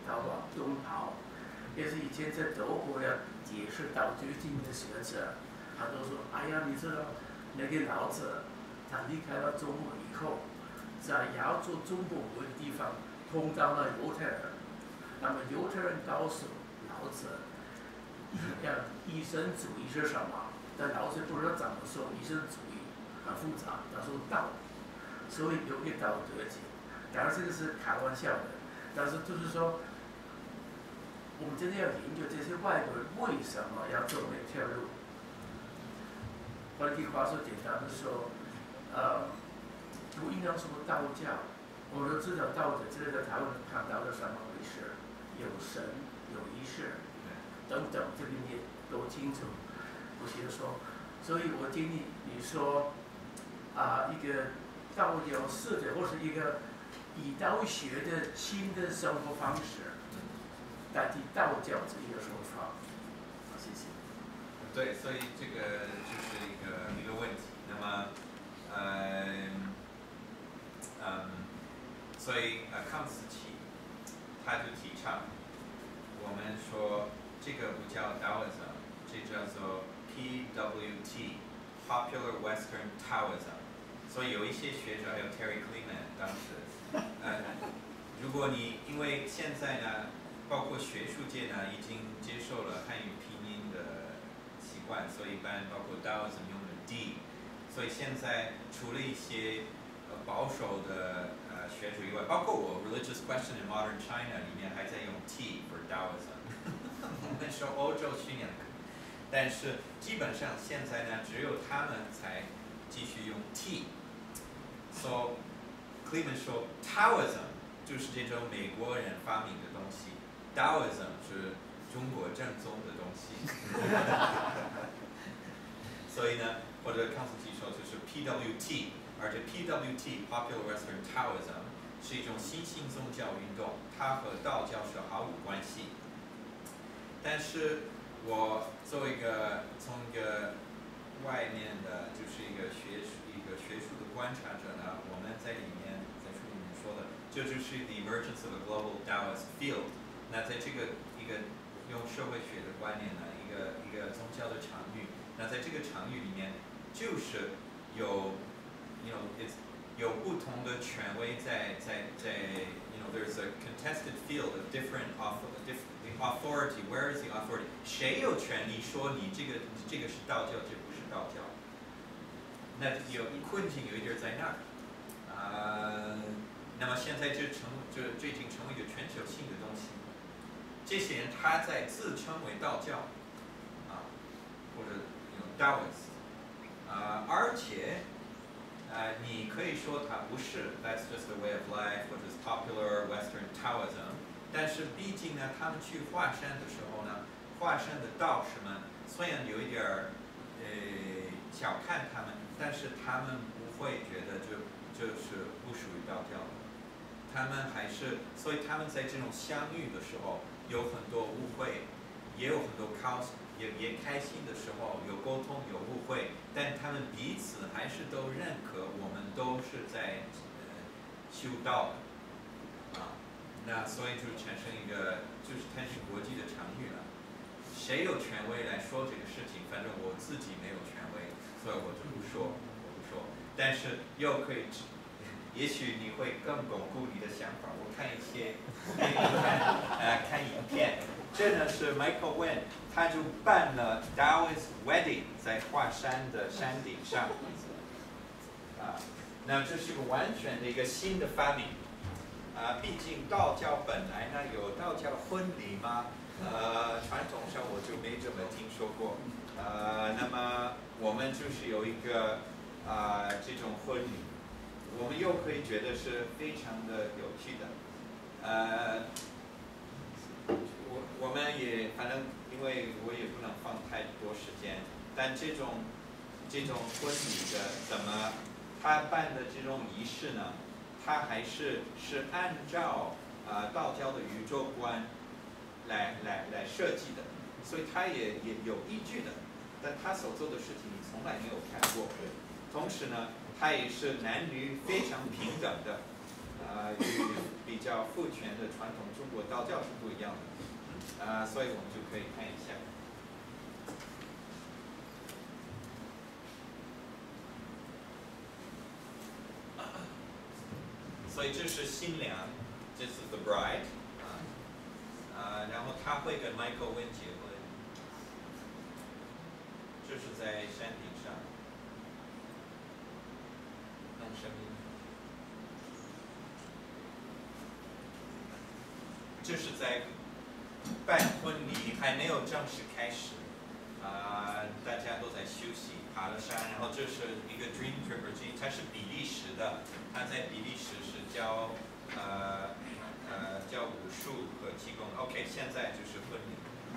逃往东跑。也是以前在德国要解释道德经的学者，他都说：“哎呀，你知道那个老子，他离开了中国以后，在亚洲中国某个地方碰到了犹太人，那么犹太人告诉老子，一生主义是什么？但老子不知道怎么说一生主义，很复杂，他说道，所以有个道德经。当然这个是开玩笑的，但是就是说。”我们真的要研究这些外国人为什么要走那条路。换句话说，简单的说，不应该说道教，我们都知道道教这个台湾看到的什么回事，有神，有仪式，等等，这个你都清楚。不是说，所以我建议你说，一个道教式的或是一个以道学的新的生活方式。代替道教这一个说法，好，谢谢。 对，所以这个就是一个问题。那么，所以康斯奇他就提倡，我们说这个不叫 Taoism， 这叫做 PWT，Popular Western Taoism。所以有一些学者，还有 Terry Kleeman 当时，如果你因为现在呢。包括学术界呢，已经接受了汉语拼音的习惯，所以一般包括 Taoism 用的 D， 所以现在除了一些保守的学者以外，包括我 Religious Question in Modern China 里面还在用 T for Taoism 我们说欧洲训练，但是基本上现在呢，只有他们才继续用 T。So Kleeman 说 Taoism 就是这种美国人发明的东西。Taoism 是中国正宗的东西，所以呢，或者康斯基说就是 PWT， 而且 PWT Popular Western Taoism 是一种新兴宗教运动，它和道教是毫无关系。但是我作为从一个外面的，就是一个学术的观察者呢，我们在里面在书里面说的，这就是 the emergence of a global Taoist field。那在这个用社会学的观念呢，一个宗教的场域，那在这个场域里面，就是有不同的权威在there's a contested field of different authority. Where is the authority? 谁有权利说你这个是道教，这不是道教？那困境有一点在那儿。那么现在这已经成为一个全球性的东西。这些人他在自称为道教，或者Taoist，而且你可以说他不是 ，That's just a way of life， 或者是 Popular Western Taoism。但是毕竟呢，他们去华山的时候呢，华山的道士们虽然有一点小看他们，但是他们不会觉得这是不属于道教的。他们还是，所以他们在这种相遇的时候。有很多误会，也有很多也开心的时候，有沟通，有误会，但他们彼此还是都认可，我们都是在修道的，那所以就产生一个就是它是国际的场域了。谁有权威来说这个事情？反正我自己没有权威，所以我就不说，但是又可以。也许你会更巩固你的想法。我看一些看影片，这呢是 Michael Wen， 他就办了 Taoist Wedding 在华山的山顶上，那这是个完全的一个新的发明，毕竟道教本来呢有道教婚礼吗？传统上我就没这么听说过，那么我们就是有一个这种婚礼。我们又可以觉得是非常的有趣的，我们也反正因为我也不能放太多时间，但这种婚礼的怎么他办的这种仪式呢？他还是按照道教的宇宙观来设计的，所以他也有依据的，但他所做的事情你从来没有看过。同时呢。它也是男女非常平等的， 与比较父权的传统中国道教是不一样的，所以我们就可以看一下。所以这是新娘，这是 the bride， 然后她会跟 Michael Wynn 结婚，这是在山顶上，弄声音。这是在办婚礼，还没有正式开始，大家都在休息，爬了山，然后这是一个 Dream Tripper， 它是比利时的，他在比利时是教武术和气功。OK， 现在就是婚礼。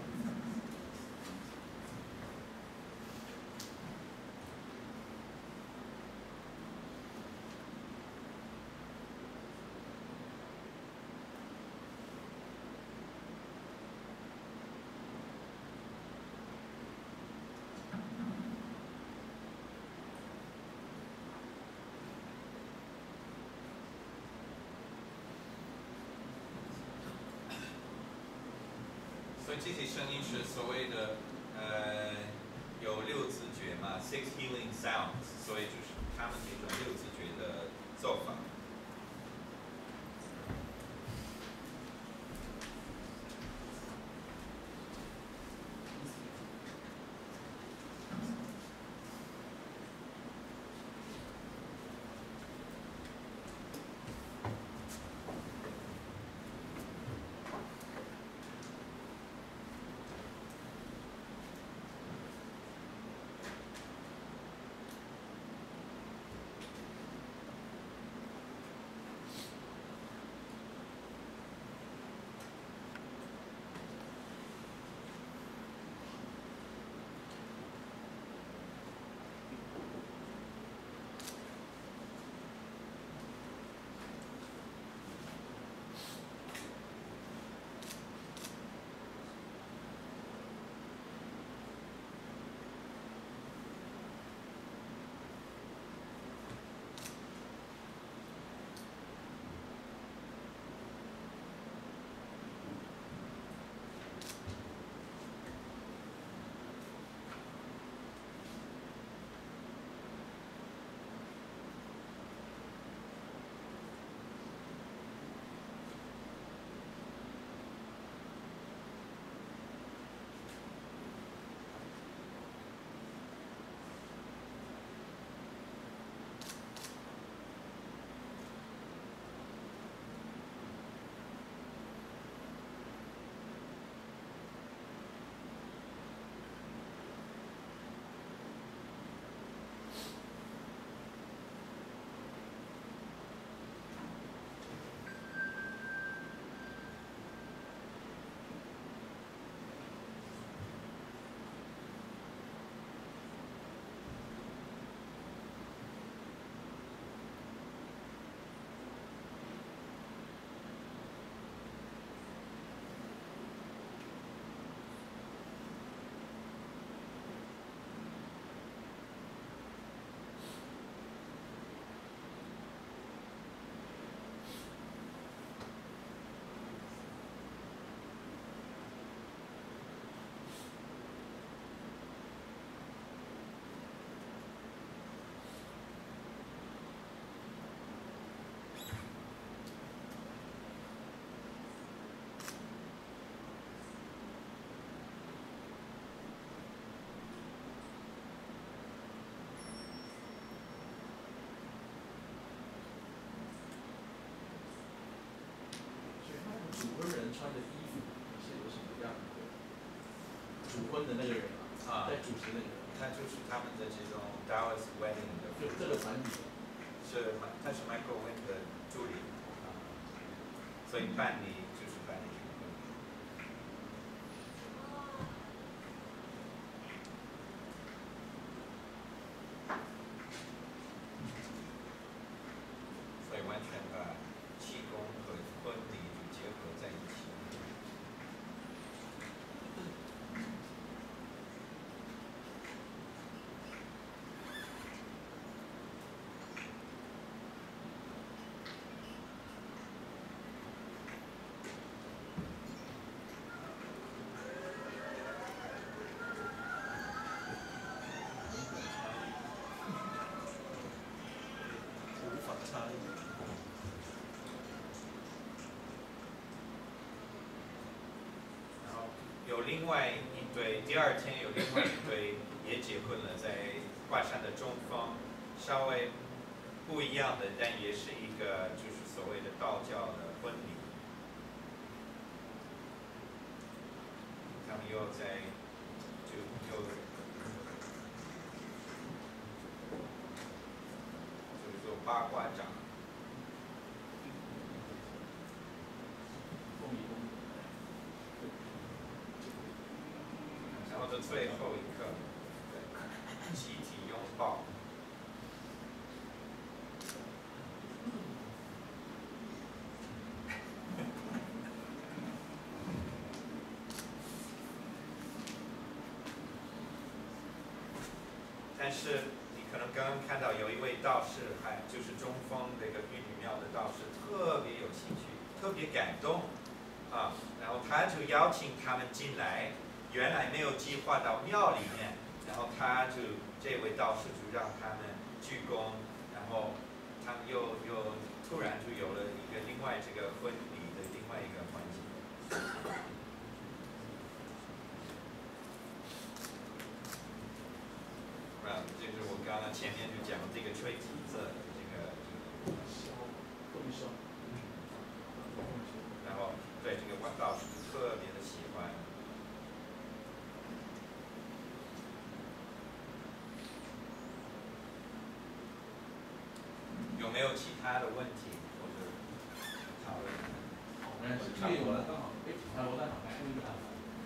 所以这些声音是所谓的有六字诀嘛 ，six healing sounds， 所以就是他们这种六字诀的做法。 主婚人穿的衣服有些有什么样的？主婚的那个人啊，在主持那个人， 那就是他们的这种 Taoist wedding 的， 就这个团体他是 Michael Wynn 的助理，所以办理就是办理这个婚礼。所以完全把气功和婚礼结合在一起。 有另外一对，第二天有另外一对也结婚了，在华山的中方，稍微不一样的，但也是一个就是所谓的道教的婚礼。他们又在就是做八卦掌。然后到最后一刻，集体拥抱。但是你可能刚刚看到有一位道士，还就是中方这个玉女庙的道士，特别有兴趣，特别感动啊，然后他就邀请他们进来。原来没有计划到庙里面，然后这位道士就让他们鞠躬，然后他们又突然就有了一个另外这个婚礼的另外一个环节。这就是我刚刚前面就讲这个吹笛子，这个然后对这个道士特别的喜欢。有没有其他的问题或者讨论？ 这里我刚好，我在旁边问一下。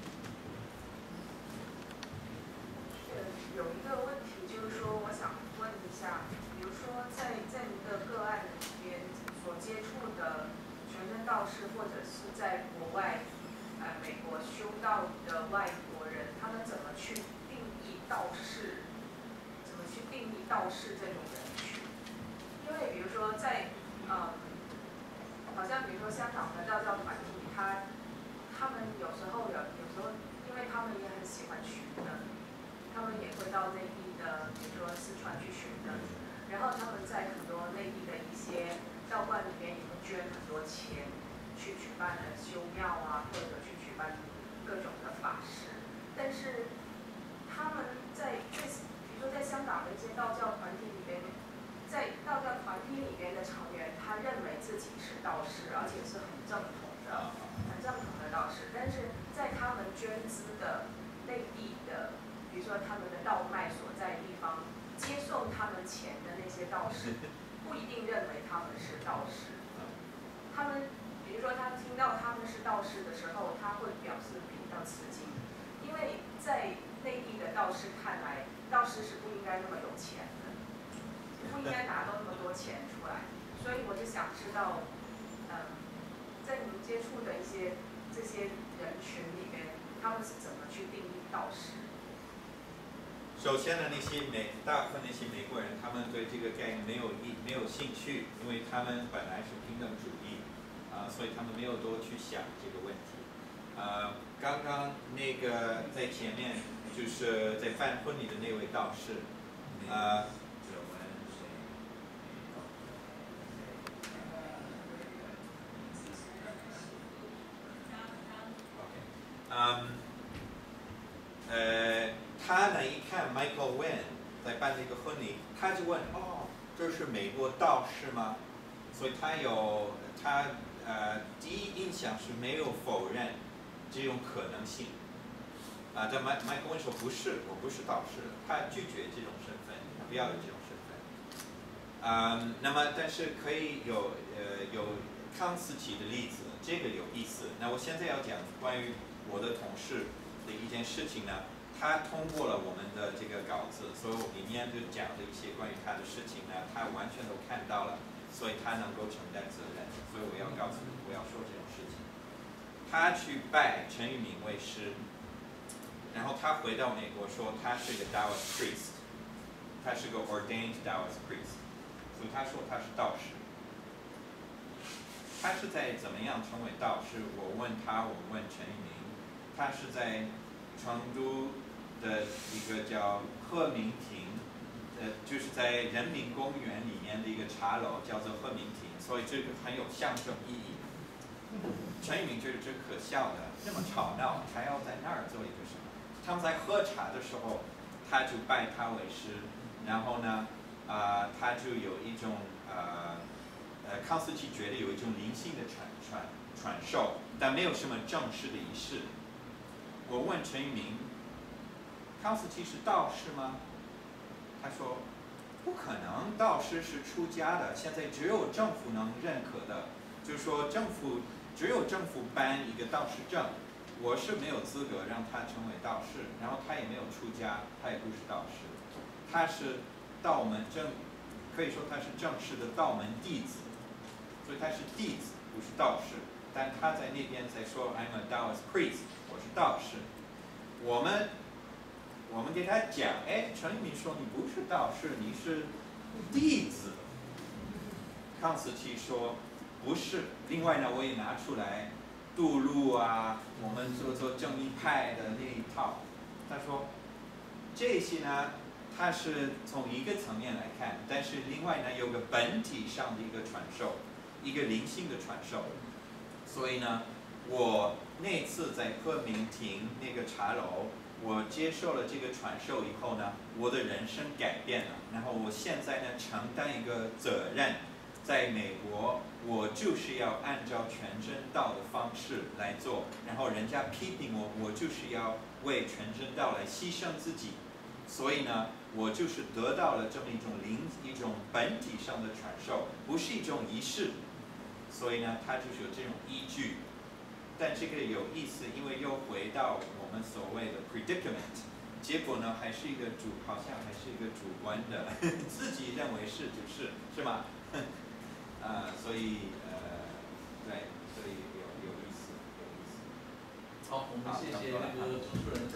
有一个问题就是说，我想问一下，比如说在您的个案里边所接触的全真道士，或者是在国外，美国修道的外国人，他们怎么去定义道士？怎么去定义道士这种人群？因为比如说在好像比如说香港的道教团体，他们有时候，因为他们也很喜欢寻灯，他们也会到内地的，比如说四川去寻灯，然后他们在很多内地的一些道观里面也会捐很多钱，去举办的修庙啊，或者去举办各种的法事。但是他们比如说在香港的一些道教团体里边，在道教团体里边的成员，他认为自己是道士，而且是很正统的道士。但是在他们捐资的内地的，比如说他们的道脉所在地方，接送他们钱的那些道士，不一定认为他们是道士。他们比如说他听到他们是道士的时候，他会表示比较吃惊，因为在内地的道士看来，道士是不应该那么有钱的，不应该拿到那么多钱出来。所以我就想知道，在你们接触的这些人群里面，他们是怎么去定义道士？ 首先呢，大部分那些美国人，他们对这个概念没有兴趣，因为他们本来是平等主义，所以他们没有多去想这个问题。刚刚那个在前面就是在办婚礼的那位道士，他呢一看 Michael Wen 在办这个婚礼，他就问：哦，这是美国道士吗？所以他第一印象是没有否认这种可能性。但 Michael Wen 说不是，我不是道士，他拒绝这种身份，他不要有这种身份。那么但是可以有康斯奇的例子，这个有意思。那我现在要讲关于我的同事的一件事情呢，他通过了我们的这个稿子，所以我里面就讲的一些关于他的事情呢，他完全都看到了，所以他能够承担责任。所以我要告诉你，我要说这种事情。他去拜陈玉敏为师，然后他回到美国说他是个 Taoist priest， 他是个 ordained Taoist priest， 所以他说他是道士。他是在怎么样成为道士？我问陈玉明，他是在成都的一个叫鹤鸣亭，就是在人民公园里面的一个茶楼，叫做鹤鸣亭，所以这个很有象征意义。 陈玉明觉得这可笑的，那么吵闹，还要在那儿做一个什么？他们在喝茶的时候，他就拜他为师，然后呢，他就有一种康斯基觉得有一种灵性的传授，但没有什么正式的仪式。我问陈玉明，康斯基是道士吗？他说不可能，道士是出家的，现在只有政府能认可的，就是说只有政府颁一个道士证，我是没有资格让他成为道士，然后他也没有出家，他也不是道士，他是道门可以说他是正式的道门弟子，所以他是弟子，不是道士。但他在那边在说 I'm a Taoist priest， 我是道士。我们给他讲，陈玉明说你不是道士，你是弟子。康斯基说不是。另外呢，我也拿出来杜路啊，我们做正一派的那一套。他说这些呢，它是从一个层面来看，但是另外呢，有个本体上的一个传授，一个灵性的传授。所以呢，我那次在昆明亭那个茶楼，我接受了这个传授以后呢，我的人生改变了。然后我现在呢，承担一个责任，在美国，我就是要按照全真道的方式来做。然后人家批评我，我就是要为全真道来牺牲自己。所以呢，我就是得到了这么一种本体上的传授，不是一种仪式。所以呢，它就是有这种依据。但这个有意思，因为又回到我们所谓的 predicament， 结果呢，好像还是一个主观的，自己认为是是吗？所以对，所以有意思。 好，我们谢谢那个主持人。